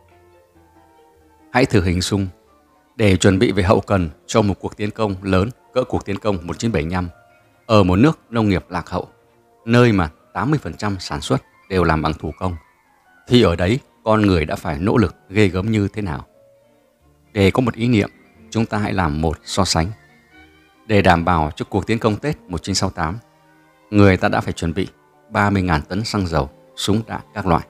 Hãy thử hình dung, để chuẩn bị về hậu cần cho một cuộc tiến công lớn cỡ cuộc tiến công một nghìn chín trăm bảy mươi lăm ở một nước nông nghiệp lạc hậu, nơi mà tám mươi phần trăm sản xuất đều làm bằng thủ công, thì ở đấy con người đã phải nỗ lực ghê gớm như thế nào. Để có một ý niệm, chúng ta hãy làm một so sánh. Để đảm bảo cho cuộc tiến công Tết một chín sáu tám, người ta đã phải chuẩn bị ba mươi nghìn tấn xăng dầu, súng đạn các loại.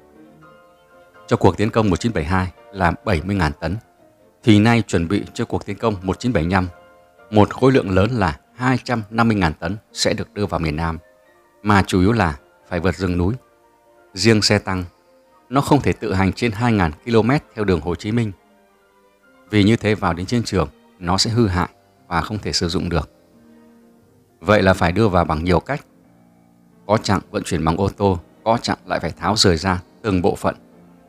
Cho cuộc tiến công một chín bảy hai là bảy mươi nghìn tấn, thì nay chuẩn bị cho cuộc tiến công một chín bảy lăm, một khối lượng lớn là hai trăm năm mươi nghìn tấn sẽ được đưa vào miền Nam, mà chủ yếu là phải vượt rừng núi. Riêng xe tăng, nó không thể tự hành trên hai nghìn ki lô mét theo đường Hồ Chí Minh. Vì như thế vào đến chiến trường, nó sẽ hư hại và không thể sử dụng được. Vậy là phải đưa vào bằng nhiều cách. Có chặng vận chuyển bằng ô tô, có chặng lại phải tháo rời ra từng bộ phận.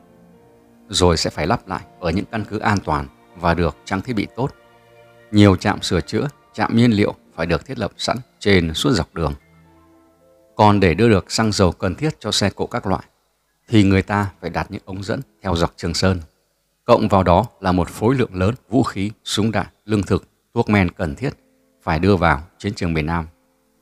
Rồi sẽ phải lắp lại ở những căn cứ an toàn và được trang thiết bị tốt. Nhiều trạm sửa chữa, trạm nhiên liệu phải được thiết lập sẵn trên suốt dọc đường. Còn để đưa được xăng dầu cần thiết cho xe cộ các loại, thì người ta phải đặt những ống dẫn theo dọc Trường Sơn. Cộng vào đó là một khối lượng lớn vũ khí, súng đạn, lương thực, thuốc men cần thiết phải đưa vào chiến trường miền Nam.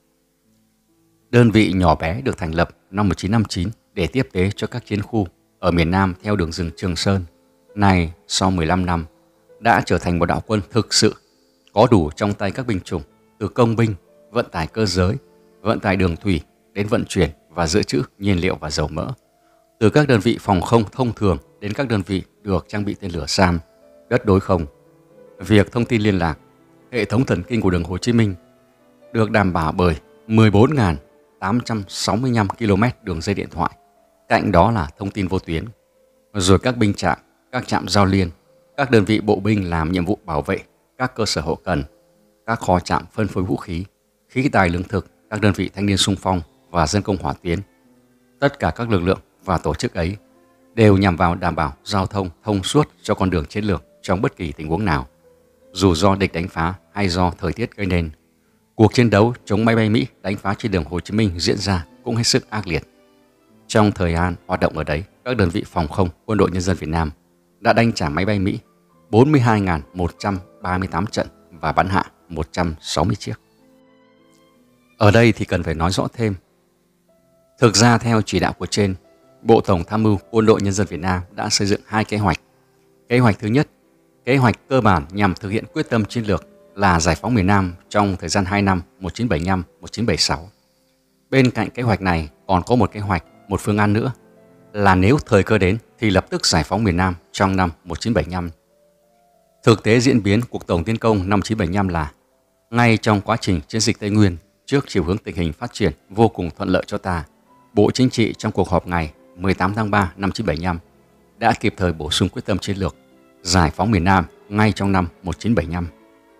Đơn vị nhỏ bé được thành lập năm một chín năm chín để tiếp tế cho các chiến khu ở miền Nam theo đường rừng Trường Sơn, này sau mười lăm năm đã trở thành một đạo quân thực sự có đủ trong tay các binh chủng, từ công binh, vận tải cơ giới, vận tải đường thủy đến vận chuyển và dự trữ nhiên liệu và dầu mỡ. Từ các đơn vị phòng không thông thường đến các đơn vị được trang bị tên lửa SAM, đất đối không. Việc thông tin liên lạc, hệ thống thần kinh của đường Hồ Chí Minh được đảm bảo bởi mười bốn nghìn tám trăm sáu mươi lăm ki lô mét đường dây điện thoại. Cạnh đó là thông tin vô tuyến. Rồi các binh trạm, các trạm giao liên, các đơn vị bộ binh làm nhiệm vụ bảo vệ các cơ sở hậu cần, các kho trạm phân phối vũ khí, khí tài lương thực, các đơn vị thanh niên xung phong và dân công hỏa tuyến. Tất cả các lực lượng và tổ chức ấy đều nhằm vào đảm bảo giao thông thông suốt cho con đường chiến lược trong bất kỳ tình huống nào, dù do địch đánh phá hay do thời tiết gây nên. Cuộc chiến đấu chống máy bay Mỹ đánh phá trên đường Hồ Chí Minh diễn ra cũng hết sức ác liệt. Trong thời gian hoạt động ở đấy, các đơn vị phòng không Quân đội Nhân dân Việt Nam đã đánh trả máy bay Mỹ bốn mươi hai nghìn một trăm ba mươi tám trận và bắn hạ một trăm sáu mươi chiếc. Ở đây thì cần phải nói rõ thêm. Thực ra theo chỉ đạo của trên, Bộ Tổng tham mưu Quân đội Nhân dân Việt Nam đã xây dựng hai kế hoạch. Kế hoạch thứ nhất, kế hoạch cơ bản nhằm thực hiện quyết tâm chiến lược là giải phóng miền Nam trong thời gian hai năm một chín bảy lăm đến một chín bảy sáu. Bên cạnh kế hoạch này còn có một kế hoạch, một phương án nữa là nếu thời cơ đến thì lập tức giải phóng miền Nam trong năm một chín bảy lăm. Thực tế diễn biến cuộc tổng tiến công năm một chín bảy lăm là ngay trong quá trình chiến dịch Tây Nguyên, trước chiều hướng tình hình phát triển vô cùng thuận lợi cho ta, Bộ Chính trị trong cuộc họp ngày mười tám tháng ba năm một chín bảy lăm đã kịp thời bổ sung quyết tâm chiến lược giải phóng miền Nam ngay trong năm một chín bảy lăm.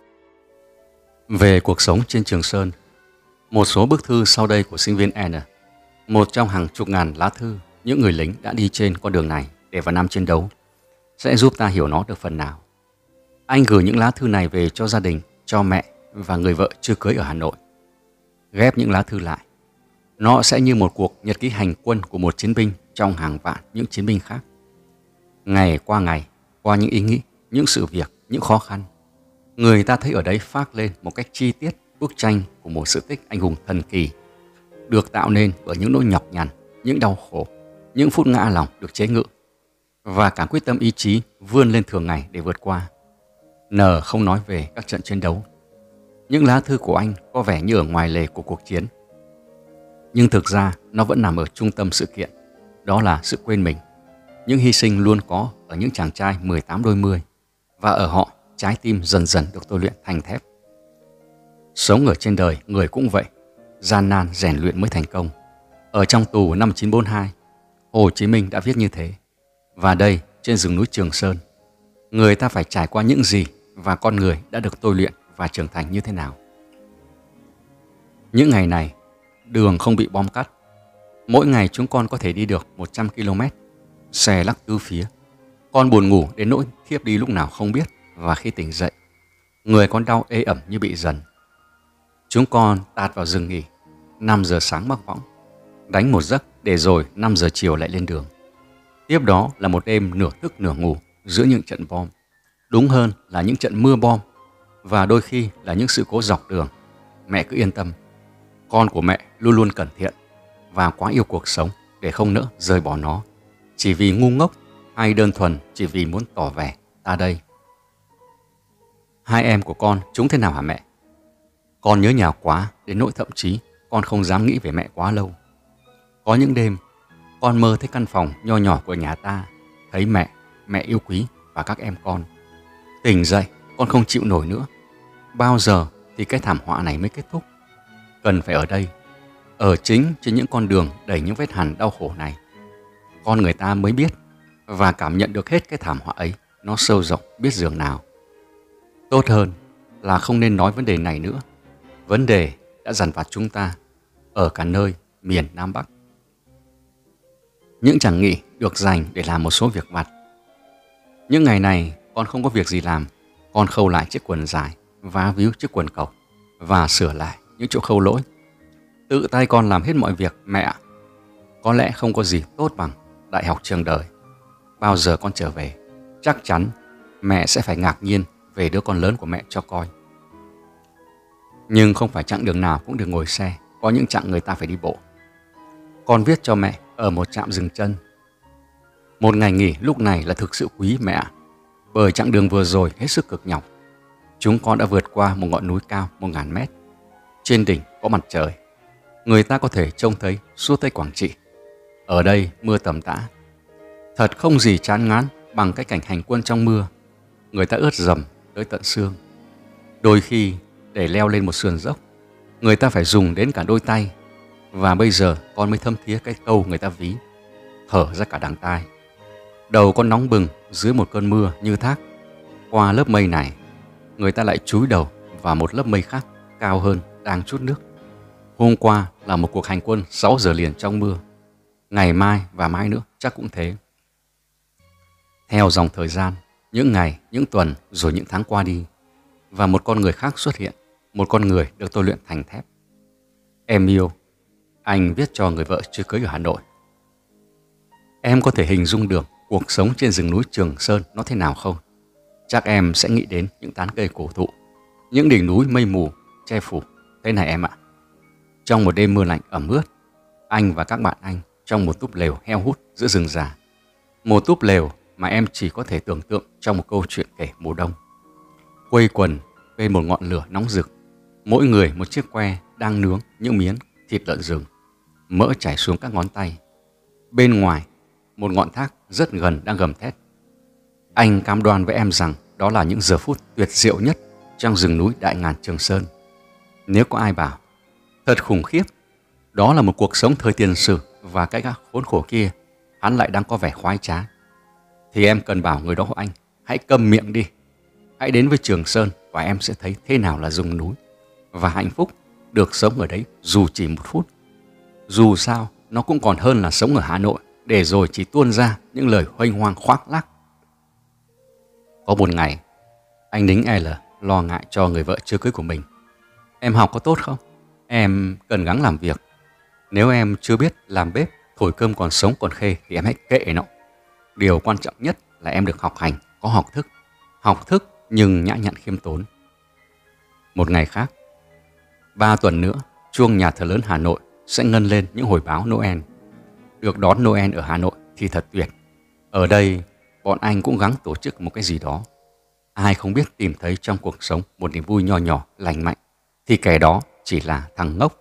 Về cuộc sống trên Trường Sơn, một số bức thư sau đây của sinh viên N, một trong hàng chục ngàn lá thư những người lính đã đi trên con đường này để vào Nam chiến đấu, sẽ giúp ta hiểu nó được phần nào. Anh gửi những lá thư này về cho gia đình, cho mẹ và người vợ chưa cưới ở Hà Nội. Ghép những lá thư lại, nó sẽ như một cuộc nhật ký hành quân của một chiến binh trong hàng vạn những chiến binh khác. Ngày qua ngày, qua những ý nghĩ, những sự việc, những khó khăn, người ta thấy ở đấy phác lên một cách chi tiết bức tranh của một sự tích anh hùng thần kỳ, được tạo nên bởi những nỗi nhọc nhằn, những đau khổ, những phút ngã lòng được chế ngự, và cả quyết tâm ý chí vươn lên thường ngày để vượt qua. N không nói về các trận chiến đấu. Những lá thư của anh có vẻ như ở ngoài lề của cuộc chiến, nhưng thực ra nó vẫn nằm ở trung tâm sự kiện, đó là sự quên mình. Những hy sinh luôn có ở những chàng trai mười tám đôi mươi, và ở họ trái tim dần dần được tôi luyện thành thép. Sống ở trên đời người cũng vậy, gian nan rèn luyện mới thành công. Ở trong tù năm một chín bốn hai, Hồ Chí Minh đã viết như thế. Và đây, trên rừng núi Trường Sơn, người ta phải trải qua những gì và con người đã được tôi luyện và trưởng thành như thế nào. Những ngày này, đường không bị bom cắt. Mỗi ngày chúng con có thể đi được một trăm ki lô mét, xe lắc tứ phía. Con buồn ngủ đến nỗi thiếp đi lúc nào không biết, và khi tỉnh dậy, người con đau ê ẩm như bị dần. Chúng con tạt vào rừng nghỉ, năm giờ sáng mắc võng, đánh một giấc để rồi năm giờ chiều lại lên đường. Tiếp đó là một đêm nửa thức nửa ngủ giữa những trận bom, đúng hơn là những trận mưa bom, và đôi khi là những sự cố dọc đường. Mẹ cứ yên tâm, con của mẹ luôn luôn cẩn thận. và quá yêu cuộc sống để không nỡ rời bỏ nó, chỉ vì ngu ngốc hay đơn thuần chỉ vì muốn tỏ vẻ ta đây. Hai em của con chúng thế nào hả mẹ? Con nhớ nhà quá đến nỗi thậm chí con không dám nghĩ về mẹ quá lâu. Có những đêm con mơ thấy căn phòng nho nhỏ của nhà ta, thấy mẹ, mẹ yêu quý và các em con. Tỉnh dậy con không chịu nổi nữa. Bao giờ thì cái thảm họa này mới kết thúc? Cần phải ở đây, ở chính trên những con đường đầy những vết hằn đau khổ này, con người ta mới biết và cảm nhận được hết cái thảm họa ấy nó sâu rộng biết dường nào. Tốt hơn là không nên nói vấn đề này nữa. Vấn đề đã dằn vặt chúng ta ở cả nơi miền Nam Bắc. Những chẳng nghỉ được dành để làm một số việc vặt. Những ngày này con không có việc gì làm, con khâu lại chiếc quần dài, vá víu chiếc quần cộc và sửa lại những chỗ khâu lỗi. Tự tay con làm hết mọi việc mẹ ạ. Có lẽ không có gì tốt bằng đại học trường đời. Bao giờ con trở về, chắc chắn mẹ sẽ phải ngạc nhiên về đứa con lớn của mẹ cho coi. Nhưng không phải chặng đường nào cũng được ngồi xe, có những chặng người ta phải đi bộ. Con viết cho mẹ ở một trạm dừng chân. Một ngày nghỉ lúc này là thực sự quý mẹ ạ, bởi chặng đường vừa rồi hết sức cực nhọc. Chúng con đã vượt qua một ngọn núi cao một ngàn mét. Trên đỉnh có mặt trời, người ta có thể trông thấy suốt tới Quảng Trị. Ở đây mưa tầm tã. Thật không gì chán ngán bằng cái cảnh hành quân trong mưa. Người ta ướt dầm tới tận xương. Đôi khi để leo lên một sườn dốc, người ta phải dùng đến cả đôi tay. Và bây giờ con mới thấm thía cái câu người ta ví, thở ra cả đằng tai. Đầu con nóng bừng dưới một cơn mưa như thác. Qua lớp mây này, người ta lại chúi đầu vào một lớp mây khác cao hơn đang trút nước. Hôm qua là một cuộc hành quân sáu giờ liền trong mưa. Ngày mai và mai nữa chắc cũng thế. Theo dòng thời gian, những ngày, những tuần rồi những tháng qua đi, và một con người khác xuất hiện, một con người được tôi luyện thành thép. Em yêu, anh viết cho người vợ chưa cưới ở Hà Nội. Em có thể hình dung được cuộc sống trên rừng núi Trường Sơn nó thế nào không? Chắc em sẽ nghĩ đến những tán cây cổ thụ, những đỉnh núi mây mù che phủ. Thế này em ạ, trong một đêm mưa lạnh ẩm ướt, anh và các bạn anh trong một túp lều heo hút giữa rừng già. Một túp lều mà em chỉ có thể tưởng tượng trong một câu chuyện kể mùa đông. Quây quần bên một ngọn lửa nóng rực, mỗi người một chiếc que đang nướng những miếng thịt lợn rừng, mỡ chảy xuống các ngón tay. Bên ngoài, một ngọn thác rất gần đang gầm thét. Anh cam đoan với em rằng đó là những giờ phút tuyệt diệu nhất trong rừng núi đại ngàn Trường Sơn. Nếu có ai bảo thật khủng khiếp, đó là một cuộc sống thời tiền sử và cái gác khốn khổ kia hắn lại đang có vẻ khoái trá, thì em cần bảo người đó của anh hãy câm miệng đi. Hãy đến với Trường Sơn và em sẽ thấy thế nào là rừng núi và hạnh phúc được sống ở đấy dù chỉ một phút. Dù sao nó cũng còn hơn là sống ở Hà Nội để rồi chỉ tuôn ra những lời huênh hoang khoác lác. Có một ngày, anh lính L lo ngại cho người vợ chưa cưới của mình. Em học có tốt không? Em cần gắng làm việc. Nếu em chưa biết làm bếp, thổi cơm còn sống còn khê thì em hãy kệ nó. Điều quan trọng nhất là em được học hành, có học thức. Học thức nhưng nhã nhặn khiêm tốn. Một ngày khác, ba tuần nữa, chuông nhà thờ lớn Hà Nội sẽ ngân lên những hồi báo Noel. Được đón Noel ở Hà Nội thì thật tuyệt. Ở đây, bọn anh cũng gắng tổ chức một cái gì đó. Ai không biết tìm thấy trong cuộc sống một niềm vui nho nhỏ, lành mạnh, thì kẻ đó chỉ là thằng ngốc.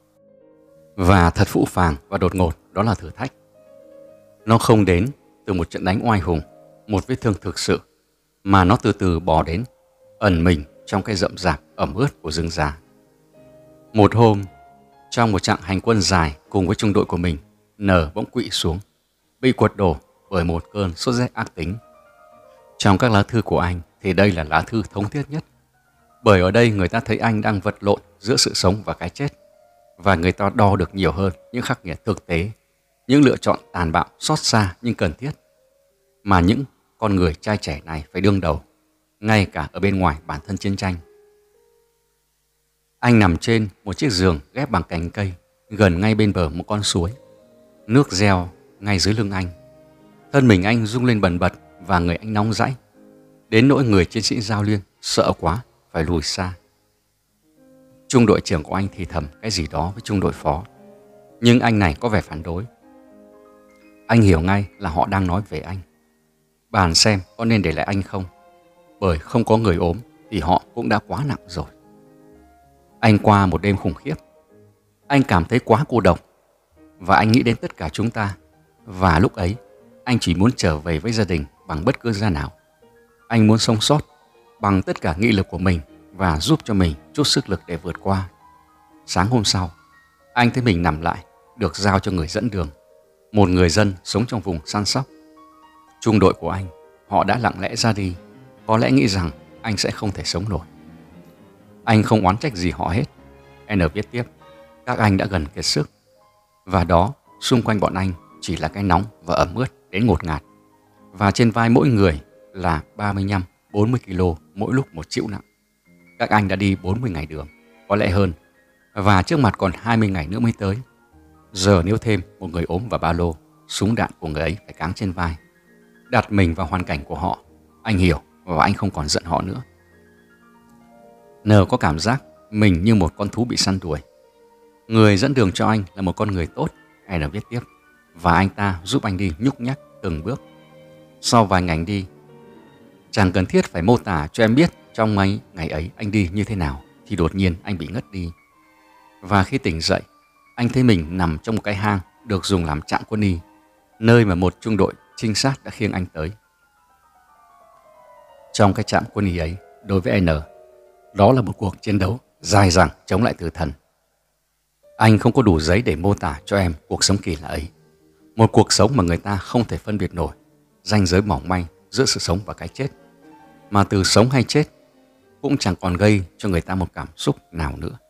Và thật phũ phàng và đột ngột, đó là thử thách. Nó không đến từ một trận đánh oai hùng, một vết thương thực sự, mà nó từ từ bò đến, ẩn mình trong cái rậm rạp ẩm ướt của rừng già. Một hôm, trong một chặng hành quân dài cùng với trung đội của mình, N bỗng quỵ xuống, bị quật đổ bởi một cơn sốt rét ác tính. Trong các lá thư của anh thì đây là lá thư thống thiết nhất, bởi ở đây người ta thấy anh đang vật lộn giữa sự sống và cái chết, và người ta đo được nhiều hơn những khắc nghiệt thực tế, những lựa chọn tàn bạo xót xa nhưng cần thiết mà những con người trai trẻ này phải đương đầu, ngay cả ở bên ngoài bản thân chiến tranh. Anh nằm trên một chiếc giường ghép bằng cành cây, gần ngay bên bờ một con suối. Nước reo ngay dưới lưng anh. Thân mình anh rung lên bần bật và người anh nóng rãy, đến nỗi người chiến sĩ Giao Liên sợ quá phải lùi xa. Trung đội trưởng của anh thì thầm cái gì đó với trung đội phó. Nhưng anh này có vẻ phản đối. Anh hiểu ngay là họ đang nói về anh. Bàn xem có nên để lại anh không, bởi không có người ốm thì họ cũng đã quá nặng rồi. Anh qua một đêm khủng khiếp. Anh cảm thấy quá cô độc, và anh nghĩ đến tất cả chúng ta. Và lúc ấy, anh chỉ muốn trở về với gia đình bằng bất cứ giá nào. Anh muốn sống sót bằng tất cả nghị lực của mình và giúp cho mình chút sức lực để vượt qua. Sáng hôm sau, anh thấy mình nằm lại, được giao cho người dẫn đường, một người dân sống trong vùng săn sóc. Trung đội của anh, họ đã lặng lẽ ra đi, có lẽ nghĩ rằng anh sẽ không thể sống nổi. Anh không oán trách gì họ hết. N viết tiếp, các anh đã gần kiệt sức, và đó, xung quanh bọn anh chỉ là cái nóng và ẩm ướt đến ngột ngạt, và trên vai mỗi người là ba mươi lăm bốn mươi ki lô mỗi lúc một chịu nặng. Các anh đã đi bốn mươi ngày đường, có lẽ hơn, và trước mặt còn hai mươi ngày nữa mới tới. Giờ nếu thêm một người ốm và ba lô, súng đạn của người ấy phải cáng trên vai. Đặt mình vào hoàn cảnh của họ, anh hiểu và anh không còn giận họ nữa. N có cảm giác mình như một con thú bị săn đuổi. Người dẫn đường cho anh là một con người tốt, N viết tiếp, và anh ta giúp anh đi nhúc nhắc từng bước. Sau vài ngày đi, chẳng cần thiết phải mô tả cho em biết trong mấy ngày ấy anh đi như thế nào, thì đột nhiên anh bị ngất đi. Và khi tỉnh dậy, anh thấy mình nằm trong một cái hang được dùng làm trạm quân y, nơi mà một trung đội trinh sát đã khiêng anh tới. Trong cái trạm quân y ấy, đối với N, đó là một cuộc chiến đấu dài dẳng chống lại tử thần. Anh không có đủ giấy để mô tả cho em cuộc sống kỳ lạ ấy. Một cuộc sống mà người ta không thể phân biệt nổi ranh giới mỏng manh giữa sự sống và cái chết, mà từ sống hay chết cũng chẳng còn gây cho người ta một cảm xúc nào nữa.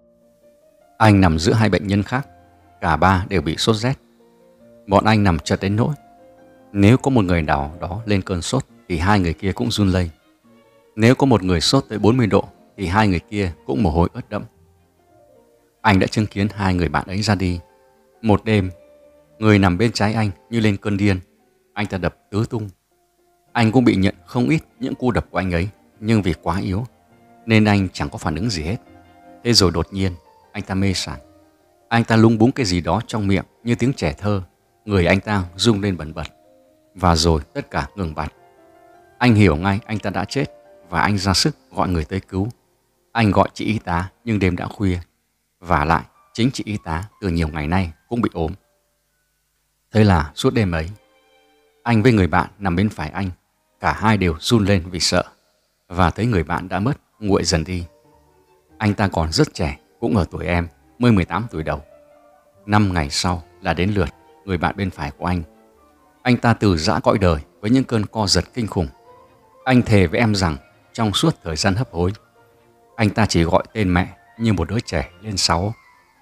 Anh nằm giữa hai bệnh nhân khác, cả ba đều bị sốt rét. Bọn anh nằm chật đến nỗi nếu có một người nào đó lên cơn sốt thì hai người kia cũng run lây. Nếu có một người sốt tới bốn mươi độ thì hai người kia cũng mồ hôi ướt đẫm. Anh đã chứng kiến hai người bạn ấy ra đi. Một đêm, người nằm bên trái anh như lên cơn điên. Anh ta đập tứ tung. Anh cũng bị nhận không ít những cú đập của anh ấy, nhưng vì quá yếu nên anh chẳng có phản ứng gì hết. Thế rồi đột nhiên anh ta mê sảng. Anh ta lung búng cái gì đó trong miệng như tiếng trẻ thơ. Người anh ta rung lên bần bật. Và rồi tất cả ngừng bặt. Anh hiểu ngay anh ta đã chết, và anh ra sức gọi người tới cứu. Anh gọi chị y tá, nhưng đêm đã khuya. Và lại chính chị y tá từ nhiều ngày nay cũng bị ốm. Thế là suốt đêm ấy, anh với người bạn nằm bên phải anh, cả hai đều run lên vì sợ. Và thấy người bạn đã mất, nguội dần đi. Anh ta còn rất trẻ, cũng ở tuổi em, mới mười tám tuổi đầu. Năm ngày sau là đến lượt người bạn bên phải của anh. Anh ta từ giã cõi đời với những cơn co giật kinh khủng. Anh thề với em rằng trong suốt thời gian hấp hối, anh ta chỉ gọi tên mẹ như một đứa trẻ lên sáu.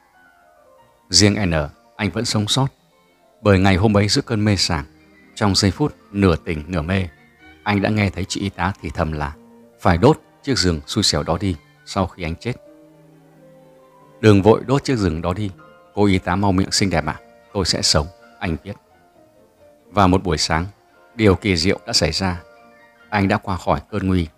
Riêng N, anh vẫn sống sót, bởi ngày hôm ấy giữa cơn mê sảng, trong giây phút nửa tỉnh nửa mê, anh đã nghe thấy chị y tá thì thầm là phải đốt chiếc giường xui xẻo đó đi sau khi anh chết. Đừng vội đốt chiếc giường đó đi, cô y tá mau miệng xinh đẹp ạ, tôi sẽ sống, anh viết. Và một buổi sáng, điều kỳ diệu đã xảy ra. Anh đã qua khỏi cơn nguy.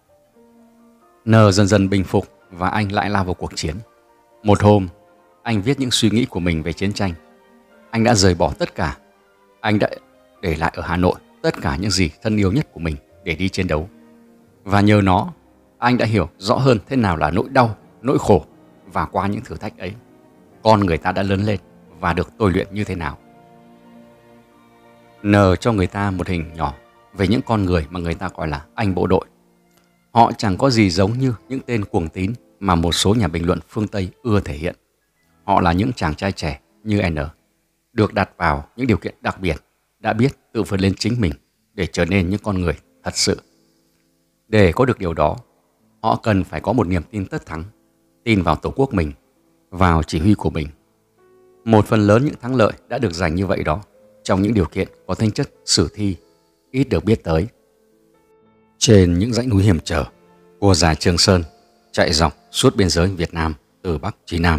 N dần dần bình phục và anh lại lao vào cuộc chiến. Một hôm, anh viết những suy nghĩ của mình về chiến tranh. Anh đã rời bỏ tất cả. Anh đã để lại ở Hà Nội tất cả những gì thân yêu nhất của mình để đi chiến đấu. Và nhờ nó, anh đã hiểu rõ hơn thế nào là nỗi đau, nỗi khổ, và qua những thử thách ấy, con người ta đã lớn lên và được tôi luyện như thế nào. N cho người ta một hình nhỏ về những con người mà người ta gọi là anh bộ đội. Họ chẳng có gì giống như những tên cuồng tín mà một số nhà bình luận phương Tây ưa thể hiện. Họ là những chàng trai trẻ như N, được đặt vào những điều kiện đặc biệt, đã biết tự vượt lên chính mình để trở nên những con người thật sự. Để có được điều đó, họ cần phải có một niềm tin tất thắng, tin vào tổ quốc mình, vào chỉ huy của mình. Một phần lớn những thắng lợi đã được giành như vậy đó, trong những điều kiện có tính chất sử thi, ít được biết tới. Trên những dãy núi hiểm trở của dải Trường Sơn chạy dọc suốt biên giới Việt Nam từ Bắc chí Nam.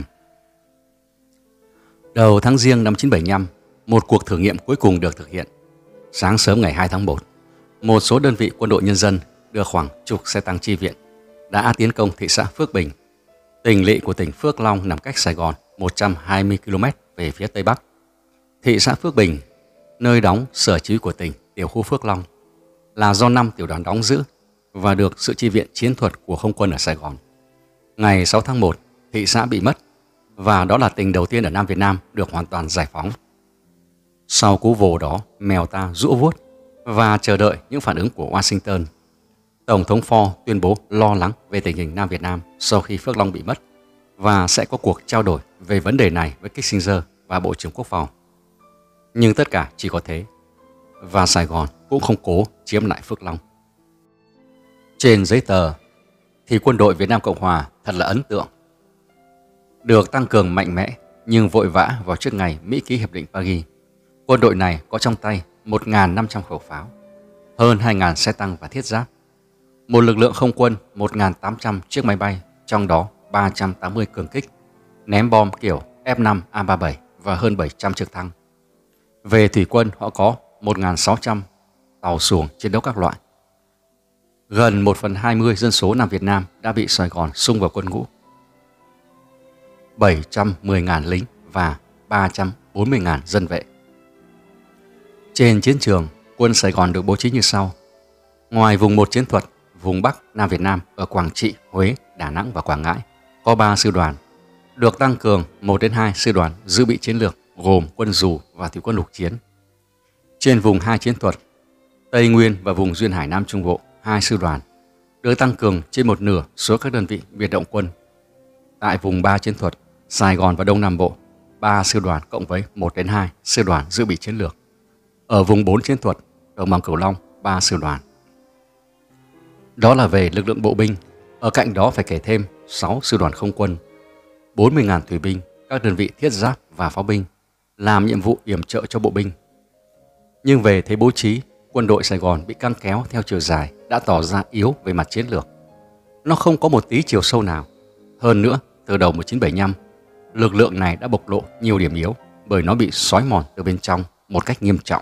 Đầu tháng Giêng năm một nghìn chín trăm bảy mươi lăm, một cuộc thử nghiệm cuối cùng được thực hiện. Sáng sớm ngày hai tháng một, một số đơn vị quân đội nhân dân đưa khoảng chục xe tăng chi viện đã tiến công thị xã Phước Bình. Tỉnh lỵ của tỉnh Phước Long nằm cách Sài Gòn một trăm hai mươi ki lô mét về phía tây bắc. Thị xã Phước Bình, nơi đóng sở chỉ huy của tỉnh tiểu khu Phước Long, là do năm tiểu đoàn đóng giữ và được sự chi viện chiến thuật của không quân ở Sài Gòn. Ngày sáu tháng một, thị xã bị mất và đó là tỉnh đầu tiên ở Nam Việt Nam được hoàn toàn giải phóng. Sau cú vồ đó, mèo ta rũ vuốt và chờ đợi những phản ứng của Washington. Tổng thống Ford tuyên bố lo lắng về tình hình Nam Việt Nam sau khi Phước Long bị mất và sẽ có cuộc trao đổi về vấn đề này với Kissinger và Bộ trưởng Quốc phòng. Nhưng tất cả chỉ có thế, và Sài Gòn cũng không cố chiếm lại Phước Long. Trên giấy tờ thì quân đội Việt Nam Cộng Hòa thật là ấn tượng. Được tăng cường mạnh mẽ nhưng vội vã vào trước ngày Mỹ ký Hiệp định Paris, quân đội này có trong tay một nghìn năm trăm khẩu pháo, hơn hai nghìn xe tăng và thiết giáp, một lực lượng không quân một nghìn tám trăm chiếc máy bay, trong đó ba trăm tám mươi cường kích, ném bom kiểu F năm A ba mươi bảy và hơn bảy trăm trực thăng. Về thủy quân, họ có một nghìn sáu trăm tàu xuồng chiến đấu các loại. Gần một phần hai mươi dân số Nam Việt Nam đã bị Sài Gòn xung vào quân ngũ. bảy trăm mười nghìn lính và ba trăm bốn mươi nghìn dân vệ. Trên chiến trường, quân Sài Gòn được bố trí như sau. Ngoài vùng một chiến thuật, vùng Bắc Nam Việt Nam ở Quảng Trị, Huế, Đà Nẵng và Quảng Ngãi có ba sư đoàn, được tăng cường một đến hai sư đoàn dự bị chiến lược gồm quân dù và thủy quân lục chiến. Trên vùng hai chiến thuật, Tây Nguyên và vùng duyên hải Nam Trung Bộ, hai sư đoàn, được tăng cường trên một nửa số các đơn vị biệt động quân. Tại vùng ba chiến thuật, Sài Gòn và Đông Nam Bộ, ba sư đoàn cộng với một đến hai sư đoàn dự bị chiến lược. Ở vùng bốn chiến thuật, Đồng bằng Cửu Long, ba sư đoàn. Đó là về lực lượng bộ binh. Ở cạnh đó phải kể thêm sáu sư đoàn không quân, bốn mươi nghìn thủy binh, các đơn vị thiết giáp và pháo binh làm nhiệm vụ yểm trợ cho bộ binh. Nhưng về thế bố trí, quân đội Sài Gòn bị căng kéo theo chiều dài đã tỏ ra yếu về mặt chiến lược. Nó không có một tí chiều sâu nào. Hơn nữa, từ đầu một nghìn chín trăm bảy mươi lăm, lực lượng này đã bộc lộ nhiều điểm yếu bởi nó bị xói mòn từ bên trong một cách nghiêm trọng.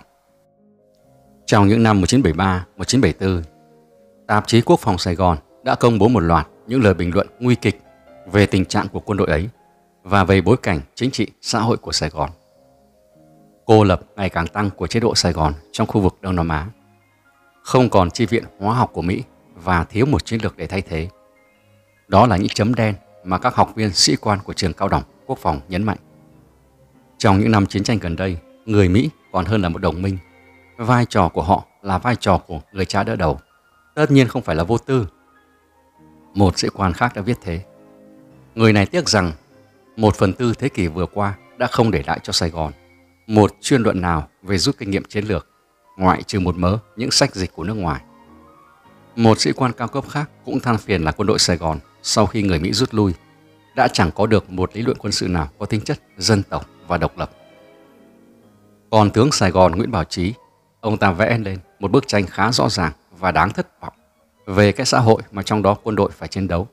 Trong những năm một nghìn chín trăm bảy mươi ba, một nghìn chín trăm bảy mươi tư, tạp chí Quốc phòng Sài Gòn đã công bố một loạt những lời bình luận nguy kịch về tình trạng của quân đội ấy và về bối cảnh chính trị xã hội của Sài Gòn. Cô lập ngày càng tăng của chế độ Sài Gòn trong khu vực Đông Nam Á, không còn chi viện hóa học của Mỹ và thiếu một chiến lược để thay thế. Đó là những chấm đen mà các học viên sĩ quan của trường cao đẳng quốc phòng nhấn mạnh. Trong những năm chiến tranh gần đây, người Mỹ còn hơn là một đồng minh. Vai trò của họ là vai trò của người cha đỡ đầu, tất nhiên không phải là vô tư. Một sĩ quan khác đã viết thế. Người này tiếc rằng một phần tư thế kỷ vừa qua đã không để lại cho Sài Gòn một chuyên luận nào về rút kinh nghiệm chiến lược, ngoại trừ một mớ những sách dịch của nước ngoài. Một sĩ quan cao cấp khác cũng than phiền là quân đội Sài Gòn sau khi người Mỹ rút lui đã chẳng có được một lý luận quân sự nào có tính chất dân tộc và độc lập. Còn tướng Sài Gòn Nguyễn Bảo Trí, ông ta vẽ lên một bức tranh khá rõ ràng và đáng thất vọng về cái xã hội mà trong đó quân đội phải chiến đấu.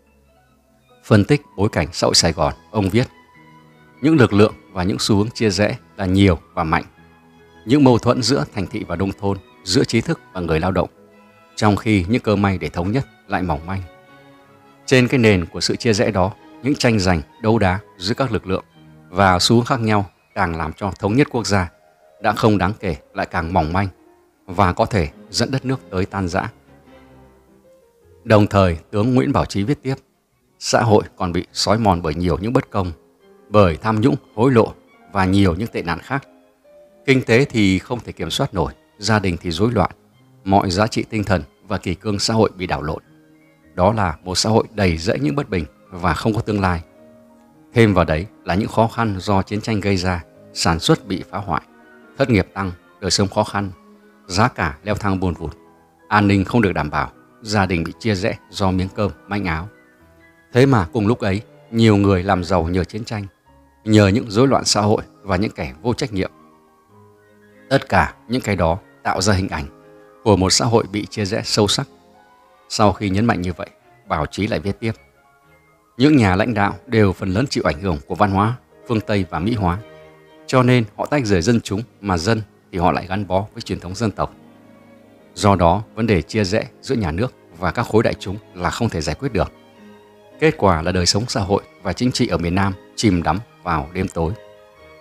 Phân tích bối cảnh xã hội Sài Gòn, ông viết: những lực lượng và những xu hướng chia rẽ là nhiều và mạnh. Những mâu thuẫn giữa thành thị và nông thôn, giữa trí thức và người lao động, trong khi những cơ may để thống nhất lại mỏng manh. Trên cái nền của sự chia rẽ đó, những tranh giành, đấu đá giữa các lực lượng và xu hướng khác nhau càng làm cho thống nhất quốc gia đã không đáng kể lại càng mỏng manh và có thể dẫn đất nước tới tan rã. Đồng thời, tướng Nguyễn Bảo Trí viết tiếp: xã hội còn bị xói mòn bởi nhiều những bất công, bởi tham nhũng, hối lộ và nhiều những tệ nạn khác. Kinh tế thì không thể kiểm soát nổi, gia đình thì rối loạn, mọi giá trị tinh thần và kỷ cương xã hội bị đảo lộn. Đó là một xã hội đầy rẫy những bất bình và không có tương lai. Thêm vào đấy là những khó khăn do chiến tranh gây ra, sản xuất bị phá hoại, thất nghiệp tăng, đời sống khó khăn, giá cả leo thang buồn vụt, an ninh không được đảm bảo, gia đình bị chia rẽ do miếng cơm, manh áo. Thế mà cùng lúc ấy, nhiều người làm giàu nhờ chiến tranh, nhờ những rối loạn xã hội và những kẻ vô trách nhiệm. Tất cả những cái đó tạo ra hình ảnh của một xã hội bị chia rẽ sâu sắc. Sau khi nhấn mạnh như vậy, Bảo Trí lại viết tiếp: những nhà lãnh đạo đều phần lớn chịu ảnh hưởng của văn hóa phương Tây và Mỹ hóa, cho nên họ tách rời dân chúng, mà dân thì họ lại gắn bó với truyền thống dân tộc. Do đó, vấn đề chia rẽ giữa nhà nước và các khối đại chúng là không thể giải quyết được. Kết quả là đời sống xã hội và chính trị ở miền Nam chìm đắm vào đêm tối.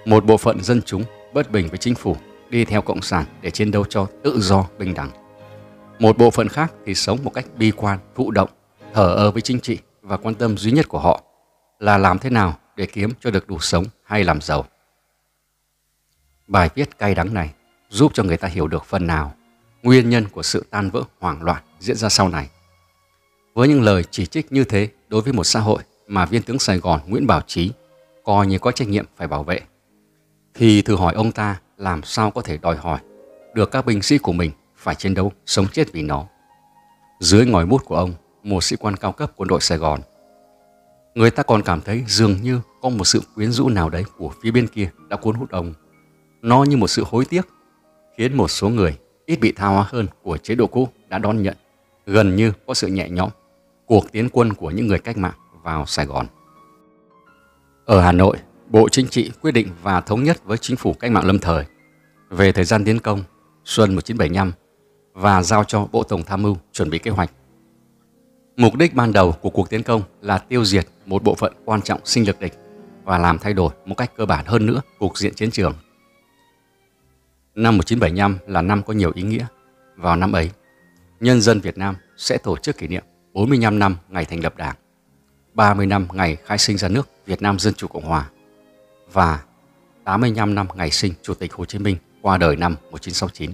Một bộ phận dân chúng bất bình với chính phủ đi theo Cộng sản để chiến đấu cho tự do bình đẳng. Một bộ phận khác thì sống một cách bi quan, thụ động, thờ ơ với chính trị và quan tâm duy nhất của họ là làm thế nào để kiếm cho được đủ sống hay làm giàu. Bài viết cay đắng này giúp cho người ta hiểu được phần nào nguyên nhân của sự tan vỡ hoảng loạn diễn ra sau này. Với những lời chỉ trích như thế đối với một xã hội mà viên tướng Sài Gòn Nguyễn Bảo Trí coi như có trách nhiệm phải bảo vệ, thì thử hỏi ông ta làm sao có thể đòi hỏi được các binh sĩ của mình phải chiến đấu sống chết vì nó. Dưới ngòi bút của ông, một sĩ quan cao cấp quân đội Sài Gòn, người ta còn cảm thấy dường như có một sự quyến rũ nào đấy của phía bên kia đã cuốn hút ông. Nó như một sự hối tiếc, khiến một số người ít bị tha hóa hơn của chế độ cũ đã đón nhận, gần như có sự nhẹ nhõm, cuộc tiến quân của những người cách mạng vào Sài Gòn. Ở Hà Nội, Bộ Chính trị quyết định và thống nhất với chính phủ cách mạng lâm thời về thời gian tiến công xuân một nghìn chín trăm bảy mươi lăm và giao cho Bộ Tổng tham mưu chuẩn bị kế hoạch. Mục đích ban đầu của cuộc tiến công là tiêu diệt một bộ phận quan trọng sinh lực địch và làm thay đổi một cách cơ bản hơn nữa cục diện chiến trường. Năm một nghìn chín trăm bảy mươi lăm là năm có nhiều ý nghĩa. Vào năm ấy, nhân dân Việt Nam sẽ tổ chức kỷ niệm bốn mươi lăm năm ngày thành lập Đảng, ba mươi năm ngày khai sinh ra nước Việt Nam Dân Chủ Cộng Hòa và tám mươi lăm năm ngày sinh Chủ tịch Hồ Chí Minh qua đời năm một nghìn chín trăm sáu mươi chín.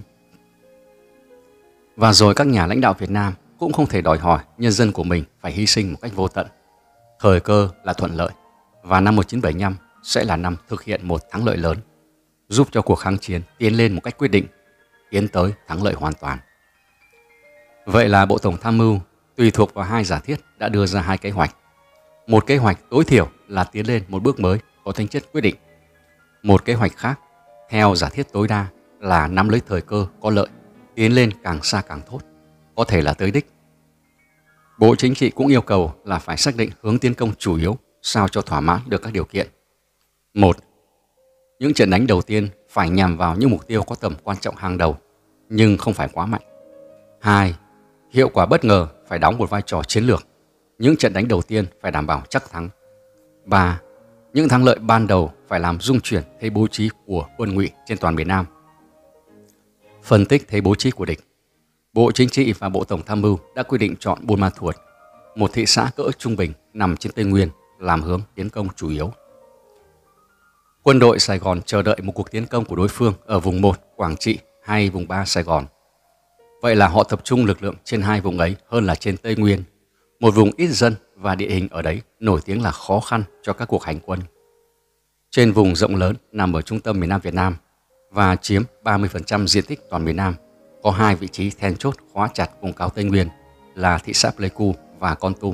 Và rồi các nhà lãnh đạo Việt Nam cũng không thể đòi hỏi nhân dân của mình phải hy sinh một cách vô tận. Thời cơ là thuận lợi và năm một nghìn chín trăm bảy mươi lăm sẽ là năm thực hiện một thắng lợi lớn, giúp cho cuộc kháng chiến tiến lên một cách quyết định, tiến tới thắng lợi hoàn toàn. Vậy là Bộ Tổng tham mưu tùy thuộc vào hai giả thiết đã đưa ra hai kế hoạch. Một kế hoạch tối thiểu là tiến lên một bước mới có tính chất quyết định. Một kế hoạch khác, theo giả thiết tối đa, là nắm lấy thời cơ có lợi, tiến lên càng xa càng tốt, có thể là tới đích. Bộ Chính trị cũng yêu cầu là phải xác định hướng tiến công chủ yếu sao cho thỏa mãn được các điều kiện. Một, những trận đánh đầu tiên phải nhằm vào những mục tiêu có tầm quan trọng hàng đầu, nhưng không phải quá mạnh. Hai, hiệu quả bất ngờ phải đóng một vai trò chiến lược. Những trận đánh đầu tiên phải đảm bảo chắc thắng. Ba, những thắng lợi ban đầu phải làm rung chuyển thế bố trí của quân ngụy trên toàn miền Nam. Phân tích thế bố trí của địch, Bộ Chính trị và Bộ Tổng tham mưu đã quyết định chọn Buôn Ma Thuột, một thị xã cỡ trung bình nằm trên Tây Nguyên, làm hướng tiến công chủ yếu. Quân đội Sài Gòn chờ đợi một cuộc tiến công của đối phương ở vùng một Quảng Trị hay vùng ba Sài Gòn. Vậy là họ tập trung lực lượng trên hai vùng ấy hơn là trên Tây Nguyên, một vùng ít dân và địa hình ở đấy nổi tiếng là khó khăn cho các cuộc hành quân. Trên vùng rộng lớn nằm ở trung tâm miền Nam Việt Nam và chiếm ba mươi phần trăm diện tích toàn miền Nam, có hai vị trí then chốt khóa chặt vùng cao Tây Nguyên là thị xã Pleiku và Kon Tum.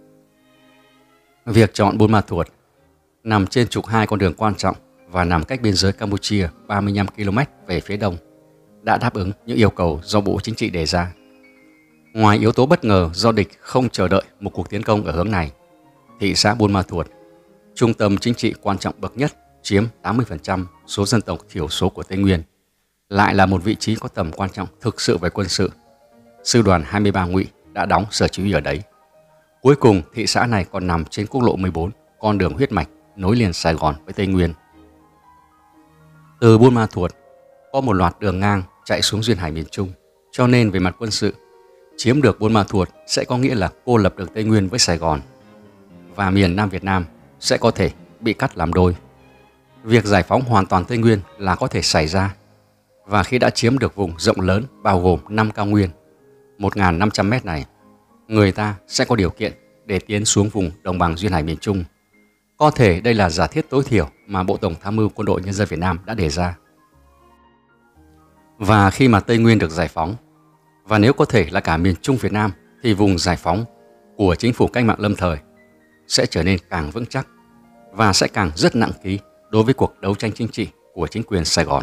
Việc chọn Buôn Ma Thuột nằm trên trục hai con đường quan trọng và nằm cách biên giới Campuchia ba mươi lăm ki lô mét về phía đông, đã đáp ứng những yêu cầu do Bộ Chính trị đề ra. Ngoài yếu tố bất ngờ do địch không chờ đợi một cuộc tiến công ở hướng này, thị xã Buôn Ma Thuột, trung tâm chính trị quan trọng bậc nhất chiếm tám mươi phần trăm số dân tộc thiểu số của Tây Nguyên, lại là một vị trí có tầm quan trọng thực sự về quân sự. Sư đoàn hai mươi ba Ngụy đã đóng sở chỉ huy ở đấy. Cuối cùng, thị xã này còn nằm trên quốc lộ mười bốn, con đường huyết mạch nối liền Sài Gòn với Tây Nguyên. Từ Buôn Ma Thuột có một loạt đường ngang chạy xuống duyên hải miền Trung, cho nên về mặt quân sự, chiếm được Buôn Ma Thuột sẽ có nghĩa là cô lập được Tây Nguyên với Sài Gòn, và miền Nam Việt Nam sẽ có thể bị cắt làm đôi. Việc giải phóng hoàn toàn Tây Nguyên là có thể xảy ra, và khi đã chiếm được vùng rộng lớn bao gồm năm cao nguyên, một nghìn năm trăm mét này, người ta sẽ có điều kiện để tiến xuống vùng đồng bằng duyên hải miền Trung. Có thể đây là giả thiết tối thiểu mà Bộ Tổng tham mưu Quân đội Nhân dân Việt Nam đã đề ra. Và khi mà Tây Nguyên được giải phóng, và nếu có thể là cả miền Trung Việt Nam, thì vùng giải phóng của chính phủ cách mạng lâm thời sẽ trở nên càng vững chắc và sẽ càng rất nặng ký đối với cuộc đấu tranh chính trị của chính quyền Sài Gòn.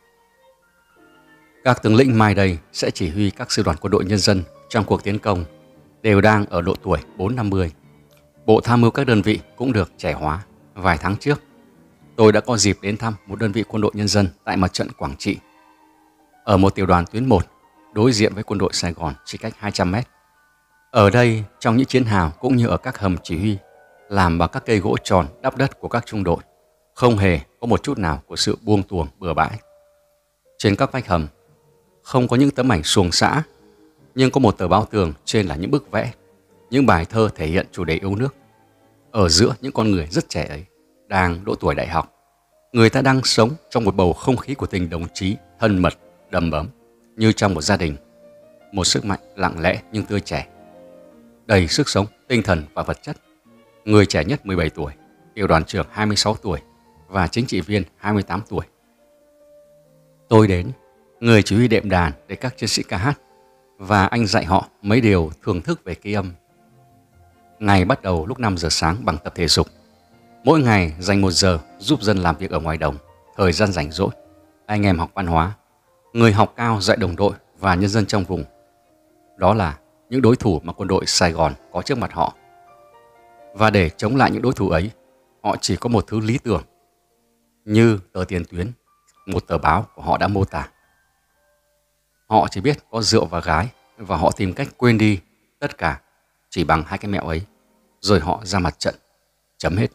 Các tướng lĩnh mai đây sẽ chỉ huy các sư đoàn quân đội nhân dân trong cuộc tiến công đều đang ở độ tuổi bốn năm mươi. Bộ tham mưu các đơn vị cũng được trẻ hóa. Vài tháng trước, tôi đã có dịp đến thăm một đơn vị quân đội nhân dân tại mặt trận Quảng Trị. Ở một tiểu đoàn tuyến một, đối diện với quân đội Sài Gòn chỉ cách hai trăm mét. Ở đây, trong những chiến hào cũng như ở các hầm chỉ huy, làm bằng các cây gỗ tròn đắp đất của các trung đội, không hề có một chút nào của sự buông tuồng bừa bãi. Trên các vách hầm không có những tấm ảnh xuồng xã, nhưng có một tờ báo tường trên là những bức vẽ, những bài thơ thể hiện chủ đề yêu nước. Ở giữa những con người rất trẻ ấy, đang độ tuổi đại học, người ta đang sống trong một bầu không khí của tình đồng chí thân mật, đầm ấm, như trong một gia đình. Một sức mạnh lặng lẽ nhưng tươi trẻ, đầy sức sống, tinh thần và vật chất. Người trẻ nhất mười bảy tuổi, tiểu đoàn trưởng hai mươi sáu tuổi và chính trị viên hai mươi tám tuổi. Tôi đến, người chỉ huy đệm đàn để các chiến sĩ ca hát, và anh dạy họ mấy điều thưởng thức về ký âm. Ngày bắt đầu lúc năm giờ sáng bằng tập thể dục. Mỗi ngày dành một giờ giúp dân làm việc ở ngoài đồng. Thời gian rảnh rỗi, anh em học văn hóa. Người học cao dạy đồng đội và nhân dân trong vùng. Đó là những đối thủ mà quân đội Sài Gòn có trước mặt họ. Và để chống lại những đối thủ ấy, họ chỉ có một thứ lý tưởng, như tờ Tiền Tuyến, một tờ báo của họ đã mô tả. Họ chỉ biết có rượu và gái, và họ tìm cách quên đi tất cả chỉ bằng hai cái mẹo ấy, rồi họ ra mặt trận. Chấm hết.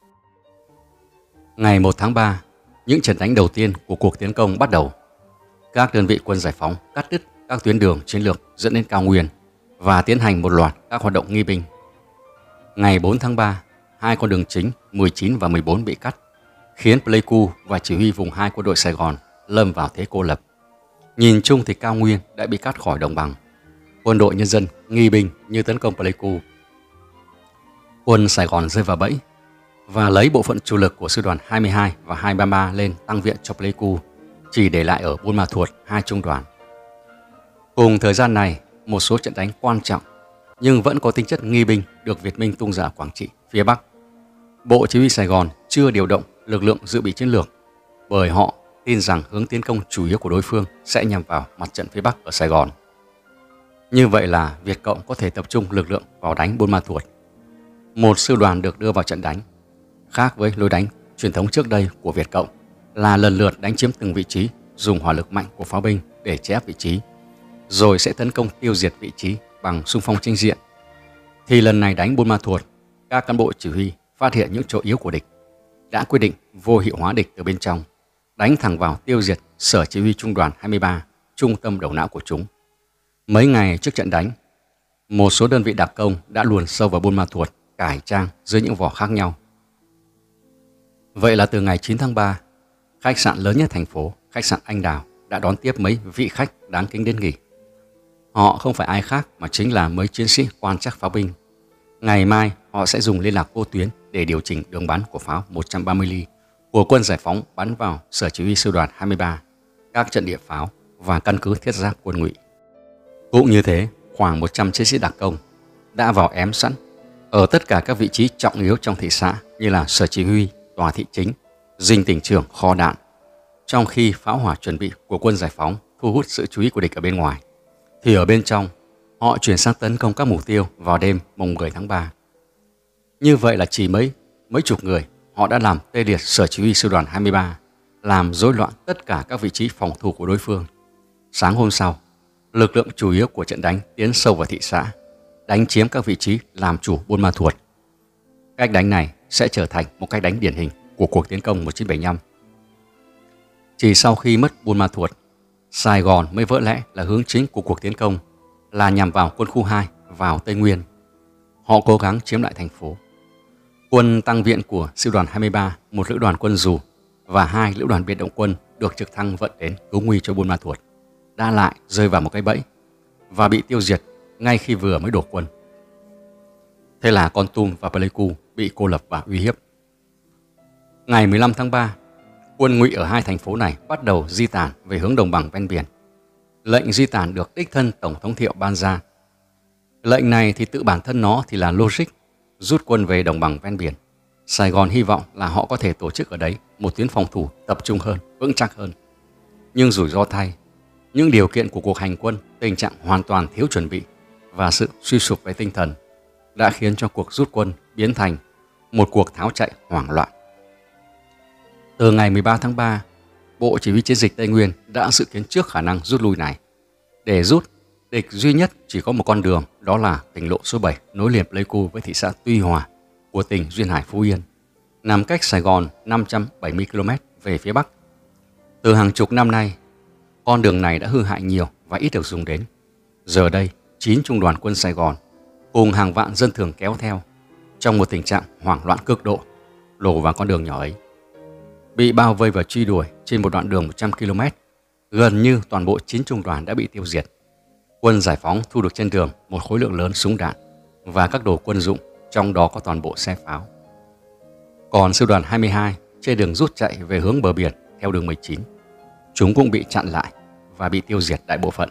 Ngày một tháng ba, những trận đánh đầu tiên của cuộc tiến công bắt đầu. Các đơn vị quân giải phóng cắt đứt các tuyến đường chiến lược dẫn đến cao nguyên và tiến hành một loạt các hoạt động nghi binh. Ngày bốn tháng ba, hai con đường chính mười chín và mười bốn bị cắt, khiến Pleiku và chỉ huy vùng hai quân đội Sài Gòn lâm vào thế cô lập. Nhìn chung thì cao nguyên đã bị cắt khỏi đồng bằng. Quân đội nhân dân nghi binh như tấn công Pleiku. Quân Sài Gòn rơi vào bẫy và lấy bộ phận chủ lực của sư đoàn hai mươi hai và hai ba ba lên tăng viện cho Pleiku, chỉ để lại ở Buôn Ma Thuột hai trung đoàn. Cùng thời gian này, một số trận đánh quan trọng nhưng vẫn có tính chất nghi binh được Việt Minh tung ra ở Quảng Trị, phía Bắc. Bộ Chỉ huy Sài Gòn chưa điều động lực lượng dự bị chiến lược, bởi họ tin rằng hướng tiến công chủ yếu của đối phương sẽ nhằm vào mặt trận phía Bắc ở Sài Gòn. Như vậy là Việt Cộng có thể tập trung lực lượng vào đánh Buôn Ma Thuột. Một sư đoàn được đưa vào trận đánh, khác với lối đánh truyền thống trước đây của Việt Cộng là lần lượt đánh chiếm từng vị trí, dùng hỏa lực mạnh của pháo binh để che áp vị trí, rồi sẽ tấn công tiêu diệt vị trí bằng xung phong chính diện. Thì lần này đánh Buôn Ma Thuột, các cán bộ chỉ huy phát hiện những chỗ yếu của địch, đã quyết định vô hiệu hóa địch từ bên trong, đánh thẳng vào tiêu diệt sở chỉ huy trung đoàn hai mươi ba, trung tâm đầu não của chúng. Mấy ngày trước trận đánh, một số đơn vị đặc công đã luồn sâu vào Buôn Ma Thuột, cải trang dưới những vỏ khác nhau. Vậy là từ ngày chín tháng ba, khách sạn lớn nhất thành phố, khách sạn Anh Đào, đã đón tiếp mấy vị khách đáng kính đến nghỉ. Họ không phải ai khác mà chính là mấy chiến sĩ quan trắc pháo binh. Ngày mai họ sẽ dùng liên lạc vô tuyến để điều chỉnh đường bắn của pháo một trăm ba mươi ly của quân giải phóng bắn vào sở chỉ huy sư đoàn hai mươi ba, các trận địa pháo và căn cứ thiết giáp quân Ngụy. Cũng như thế, khoảng một trăm chiến sĩ đặc công đã vào ém sẵn ở tất cả các vị trí trọng yếu trong thị xã, như là sở chỉ huy, tòa thị chính, dinh tỉnh trưởng, kho đạn. Trong khi pháo hỏa chuẩn bị của quân giải phóng thu hút sự chú ý của địch ở bên ngoài, thì ở bên trong họ chuyển sang tấn công các mục tiêu vào đêm mùng mười tháng ba. Như vậy là chỉ mấy mấy chục người, họ đã làm tê liệt sở chỉ huy sư đoàn hai mươi ba, làm rối loạn tất cả các vị trí phòng thủ của đối phương. Sáng hôm sau, lực lượng chủ yếu của trận đánh tiến sâu vào thị xã, đánh chiếm các vị trí làm chủ Buôn Ma Thuột. Cách đánh này sẽ trở thành một cách đánh điển hình của cuộc tiến công một nghìn chín trăm bảy mươi lăm. Chỉ sau khi mất Buôn Ma Thuột, Sài Gòn mới vỡ lẽ là hướng chính của cuộc tiến công là nhằm vào quân khu hai vào Tây Nguyên. Họ cố gắng chiếm lại thành phố. Quân tăng viện của sư đoàn hai mươi ba, một lữ đoàn quân dù và hai lữ đoàn biệt động quân được trực thăng vận đến cứu nguy cho Buôn Ma Thuột, đã lại rơi vào một cái bẫy và bị tiêu diệt ngay khi vừa mới đổ quân. Thế là Kon Tum và Pleiku bị cô lập và uy hiếp. Ngày mười lăm tháng ba, quân Ngụy ở hai thành phố này bắt đầu di tản về hướng đồng bằng ven biển. Lệnh di tản được đích thân Tổng thống Thiệu ban ra. Lệnh này thì tự bản thân nó thì là logic, rút quân về đồng bằng ven biển. Sài Gòn hy vọng là họ có thể tổ chức ở đấy một tuyến phòng thủ tập trung hơn, vững chắc hơn. Nhưng rủi ro thay, những điều kiện của cuộc hành quân, tình trạng hoàn toàn thiếu chuẩn bị và sự suy sụp về tinh thần đã khiến cho cuộc rút quân biến thành một cuộc tháo chạy hoảng loạn. Từ ngày mười ba tháng ba, Bộ Chỉ huy Chiến dịch Tây Nguyên đã dự kiến trước khả năng rút lui này. Để rút, địch duy nhất chỉ có một con đường, đó là tỉnh lộ số bảy nối liền Pleiku với thị xã Tuy Hòa của tỉnh Duyên Hải, Phú Yên. nằm cách Sài Gòn năm trăm bảy mươi ki lô mét về phía Bắc. Từ hàng chục năm nay, con đường này đã hư hại nhiều và ít được dùng đến. Giờ đây, chín trung đoàn quân Sài Gòn cùng hàng vạn dân thường kéo theo trong một tình trạng hoảng loạn cực độ đổ vào con đường nhỏ ấy. Bị bao vây và truy đuổi trên một đoạn đường một trăm ki lô mét, gần như toàn bộ chín trung đoàn đã bị tiêu diệt. Quân giải phóng thu được trên đường một khối lượng lớn súng đạn và các đồ quân dụng, trong đó có toàn bộ xe pháo. Còn sư đoàn hai mươi hai trên đường rút chạy về hướng bờ biển theo đường mười chín, chúng cũng bị chặn lại và bị tiêu diệt đại bộ phận.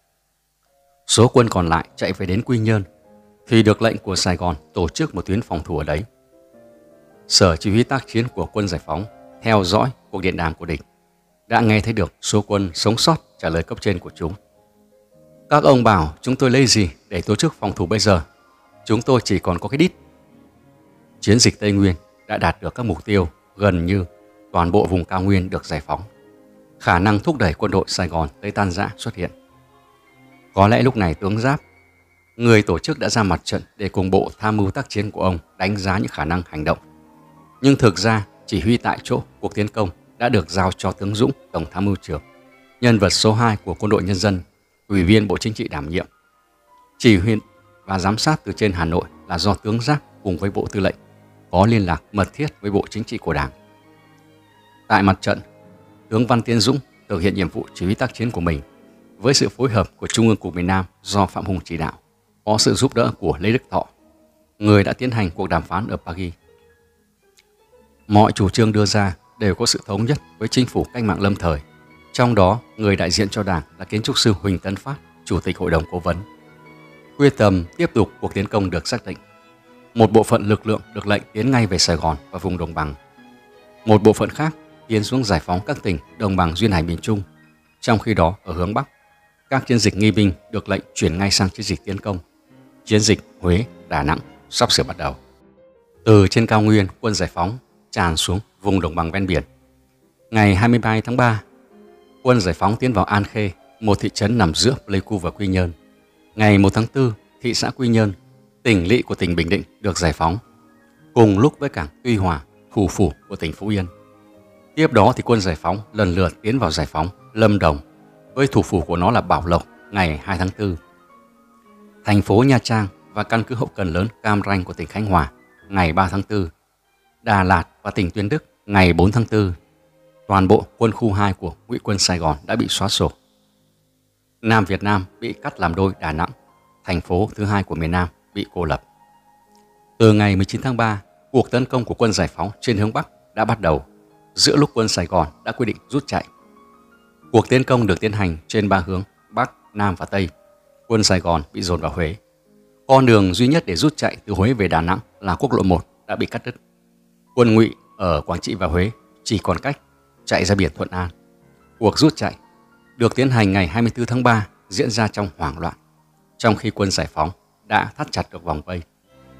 Số quân còn lại chạy về đến Quy Nhơn thì được lệnh của Sài Gòn tổ chức một tuyến phòng thủ ở đấy. Sở chỉ huy tác chiến của quân giải phóng theo dõi cuộc điện đàm của địch đã nghe thấy được số quân sống sót trả lời cấp trên của chúng. Các ông bảo chúng tôi lấy gì để tổ chức phòng thủ bây giờ? Chúng tôi chỉ còn có cái đít. Chiến dịch Tây Nguyên đã đạt được các mục tiêu, gần như toàn bộ vùng cao nguyên được giải phóng. Khả năng thúc đẩy quân đội Sài Gòn tới tan rã xuất hiện. Có lẽ lúc này tướng Giáp, người tổ chức, đã ra mặt trận để cùng bộ tham mưu tác chiến của ông đánh giá những khả năng hành động. Nhưng thực ra chỉ huy tại chỗ cuộc tiến công đã được giao cho tướng Dũng, tổng tham mưu trưởng, nhân vật số hai của Quân đội Nhân dân, Ủy viên Bộ Chính trị đảm nhiệm. Chỉ huy và giám sát từ trên Hà Nội là do tướng Giáp cùng với Bộ Tư lệnh có liên lạc mật thiết với Bộ Chính trị của Đảng. Tại mặt trận, tướng Văn Tiến Dũng thực hiện nhiệm vụ chỉ huy tác chiến của mình với sự phối hợp của Trung ương Cục miền Nam do Phạm Hùng chỉ đạo, có sự giúp đỡ của Lê Đức Thọ, người đã tiến hành cuộc đàm phán ở Paris. Mọi chủ trương đưa ra đều có sự thống nhất với chính phủ cách mạng lâm thời, trong đó người đại diện cho Đảng là kiến trúc sư Huỳnh Tấn Phát, Chủ tịch Hội đồng Cố vấn. Quyết tâm tiếp tục cuộc tiến công được xác định. Một bộ phận lực lượng được lệnh tiến ngay về Sài Gòn và vùng đồng bằng. Một bộ phận khác tiến xuống giải phóng các tỉnh đồng bằng duyên hải miền Trung. Trong khi đó, ở hướng Bắc, các chiến dịch nghi binh được lệnh chuyển ngay sang chiến dịch tiến công. Chiến dịch Huế, Đà Nẵng sắp sửa bắt đầu. Từ trên cao nguyên, quân giải phóng tràn xuống vùng đồng bằng ven biển. Ngày hai mươi ba tháng ba, quân giải phóng tiến vào An Khê, một thị trấn nằm giữa Pleiku và Quy Nhơn. Ngày một tháng tư, thị xã Quy Nhơn, tỉnh lỵ của tỉnh Bình Định, được giải phóng, cùng lúc với cảng Tuy Hòa, thủ phủ của tỉnh Phú Yên. Tiếp đó thì quân giải phóng lần lượt tiến vào giải phóng Lâm Đồng, với thủ phủ của nó là Bảo Lộc ngày hai tháng tư, thành phố Nha Trang và căn cứ hậu cần lớn Cam Ranh của tỉnh Khánh Hòa ngày ba tháng tư, Đà Lạt và tỉnh Tuyên Đức ngày bốn tháng tư. Toàn bộ quân khu hai của Ngụy quân Sài Gòn đã bị xóa sổ. Nam Việt Nam bị cắt làm đôi. Đà Nẵng, thành phố thứ hai của miền Nam, bị cô lập. Từ ngày mười chín tháng ba, cuộc tấn công của quân giải phóng trên hướng Bắc đã bắt đầu, giữa lúc quân Sài Gòn đã quyết định rút chạy. Cuộc tiến công được tiến hành trên ba hướng Bắc, Nam và Tây. Quân Sài Gòn bị dồn vào Huế. Con đường duy nhất để rút chạy từ Huế về Đà Nẵng là quốc lộ một đã bị cắt đứt. Quân Ngụy ở Quảng Trị và Huế chỉ còn cách chạy ra biển Thuận An. Cuộc rút chạy được tiến hành ngày hai mươi tư tháng ba, diễn ra trong hoảng loạn, trong khi quân giải phóng đã thắt chặt được vòng vây.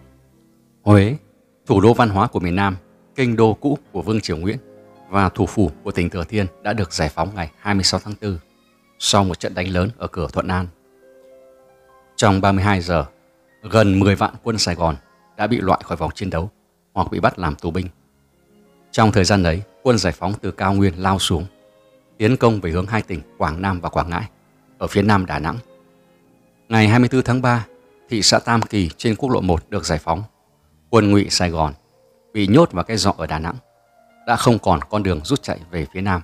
Huế, thủ đô văn hóa của miền Nam, kinh đô cũ của Vương Triều Nguyễn và thủ phủ của tỉnh Thừa Thiên đã được giải phóng ngày hai mươi sáu tháng tư sau một trận đánh lớn ở cửa Thuận An. Trong ba mươi hai giờ, gần mười vạn quân Sài Gòn đã bị loại khỏi vòng chiến đấu hoặc bị bắt làm tù binh. Trong thời gian đấy, quân giải phóng từ cao nguyên lao xuống, tiến công về hướng hai tỉnh Quảng Nam và Quảng Ngãi, ở phía nam Đà Nẵng. Ngày hai mươi tư tháng ba, thị xã Tam Kỳ trên quốc lộ một được giải phóng. Quân Ngụy Sài Gòn bị nhốt vào cái giọ ở Đà Nẵng, đã không còn con đường rút chạy về phía nam.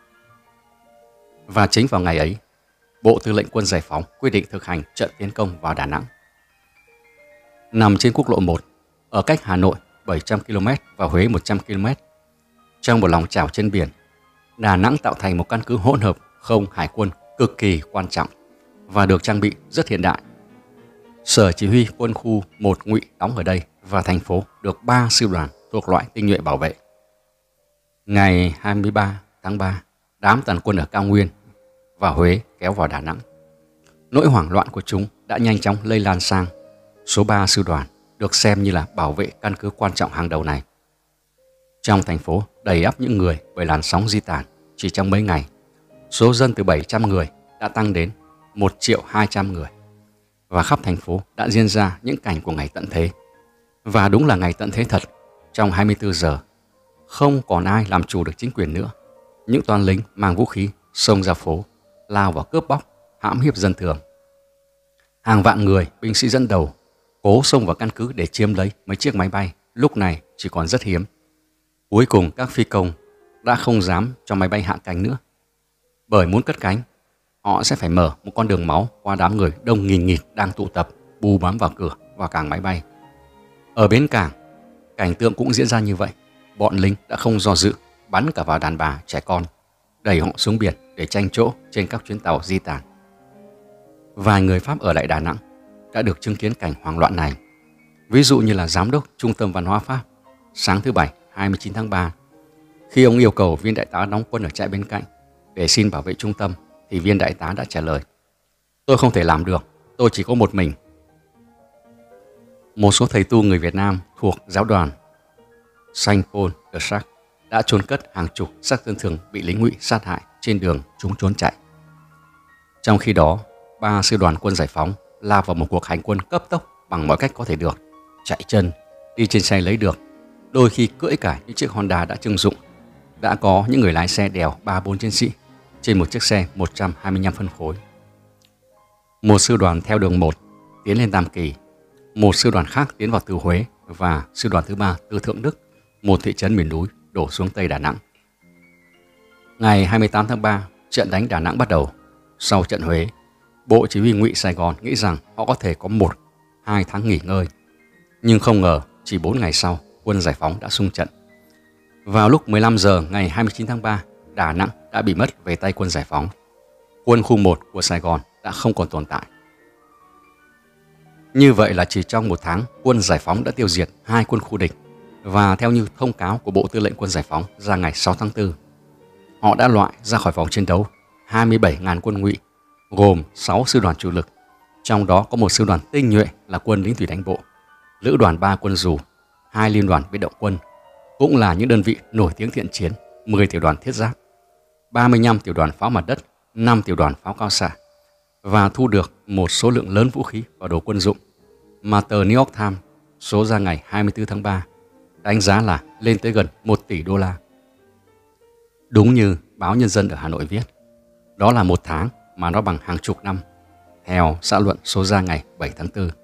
Và chính vào ngày ấy, Bộ Tư lệnh Quân Giải phóng quyết định thực hành trận tiến công vào Đà Nẵng. Nằm trên quốc lộ một, ở cách Hà Nội bảy trăm ki lô mét và Huế một trăm ki lô mét, trong một lòng chảo trên biển, Đà Nẵng tạo thành một căn cứ hỗn hợp không hải quân cực kỳ quan trọng và được trang bị rất hiện đại. Sở chỉ huy quân khu một Ngụy đóng ở đây và thành phố được ba sư đoàn thuộc loại tinh nhuệ bảo vệ. Ngày hai mươi ba tháng ba, đám tàn quân ở cao nguyên và Huế kéo vào Đà Nẵng. Nỗi hoảng loạn của chúng đã nhanh chóng lây lan sang số ba sư đoàn, được xem như là bảo vệ căn cứ quan trọng hàng đầu này. Trong thành phố đầy ắp những người bởi làn sóng di tản. Chỉ trong mấy ngày, số dân từ bảy trăm người đã tăng đến một triệu hai trăm người. Và khắp thành phố đã diễn ra những cảnh của ngày tận thế. Và đúng là ngày tận thế thật. Trong hai mươi tư giờ, Không còn ai làm chủ được chính quyền nữa. Những toán lính mang vũ khí xông ra phố, lao vào cướp bóc, hãm hiếp dân thường. Hàng vạn người, binh sĩ dẫn đầu, cố xông vào căn cứ để chiếm lấy mấy chiếc máy bay, lúc này chỉ còn rất hiếm. Cuối cùng các phi công đã không dám cho máy bay hạ cánh nữa. Bởi muốn cất cánh, họ sẽ phải mở một con đường máu qua đám người đông nghìn nghịt đang tụ tập bù bám vào cửa và cảng máy bay. Ở bến cảng, cảnh tượng cũng diễn ra như vậy. Bọn lính đã không do dự, bắn cả vào đàn bà, trẻ con, đẩy họ xuống biển để tranh chỗ trên các chuyến tàu di tản. Vài người Pháp ở lại Đà Nẵng đã được chứng kiến cảnh hoang loạn này. Ví dụ như là giám đốc Trung tâm Văn hóa Pháp, sáng thứ Bảy hai mươi chín tháng ba, khi ông yêu cầu viên đại tá đóng quân ở trại bên cạnh để xin bảo vệ trung tâm, thì viên đại tá đã trả lời: "Tôi không thể làm được, tôi chỉ có một mình." Một số thầy tu người Việt Nam thuộc giáo đoàn Saint Paul de Sac đã chôn cất hàng chục xác dân thường bị lính Ngụy sát hại trên đường chúng trốn chạy. Trong khi đó, ba sư đoàn quân giải phóng lao vào một cuộc hành quân cấp tốc bằng mọi cách có thể được, chạy chân, đi trên xe lấy được, đôi khi cưỡi cả những chiếc Honda đã trưng dụng. Đã có những người lái xe đèo ba bốn chiến sĩ trên một chiếc xe một trăm hai mươi lăm phân khối. Một sư đoàn theo đường một tiến lên Tam Kỳ, một sư đoàn khác tiến vào từ Huế và sư đoàn thứ ba từ Thượng Đức, một thị trấn miền núi đổ xuống Tây Đà Nẵng. Ngày hai mươi tám tháng ba, trận đánh Đà Nẵng bắt đầu. Sau trận Huế, Bộ Chỉ huy Ngụy Sài Gòn nghĩ rằng họ có thể có một, hai tháng nghỉ ngơi. Nhưng không ngờ, chỉ bốn ngày sau, quân giải phóng đã xung trận. Vào lúc mười lăm giờ ngày hai mươi chín tháng ba, Đà Nẵng đã bị mất về tay quân giải phóng. Quân khu một của Sài Gòn đã không còn tồn tại. Như vậy là chỉ trong một tháng, quân giải phóng đã tiêu diệt hai quân khu địch. Và theo như thông cáo của Bộ Tư lệnh Quân Giải phóng ra ngày sáu tháng tư, họ đã loại ra khỏi vòng chiến đấu hai mươi bảy nghìn quân Ngụy, gồm sáu sư đoàn chủ lực, trong đó có một sư đoàn tinh nhuệ là quân lính thủy đánh bộ, lữ đoàn ba quân dù, hai liên đoàn biệt động quân, cũng là những đơn vị nổi tiếng thiện chiến, mười tiểu đoàn thiết giáp, ba mươi lăm tiểu đoàn pháo mặt đất, năm tiểu đoàn pháo cao xạ, và thu được một số lượng lớn vũ khí và đồ quân dụng mà tờ New York Times số ra ngày hai mươi tư tháng ba đánh giá là lên tới gần một tỷ đô la. Đúng như báo Nhân dân ở Hà Nội viết, đó là một tháng mà nó bằng hàng chục năm, theo xã luận số ra ngày bảy tháng tư.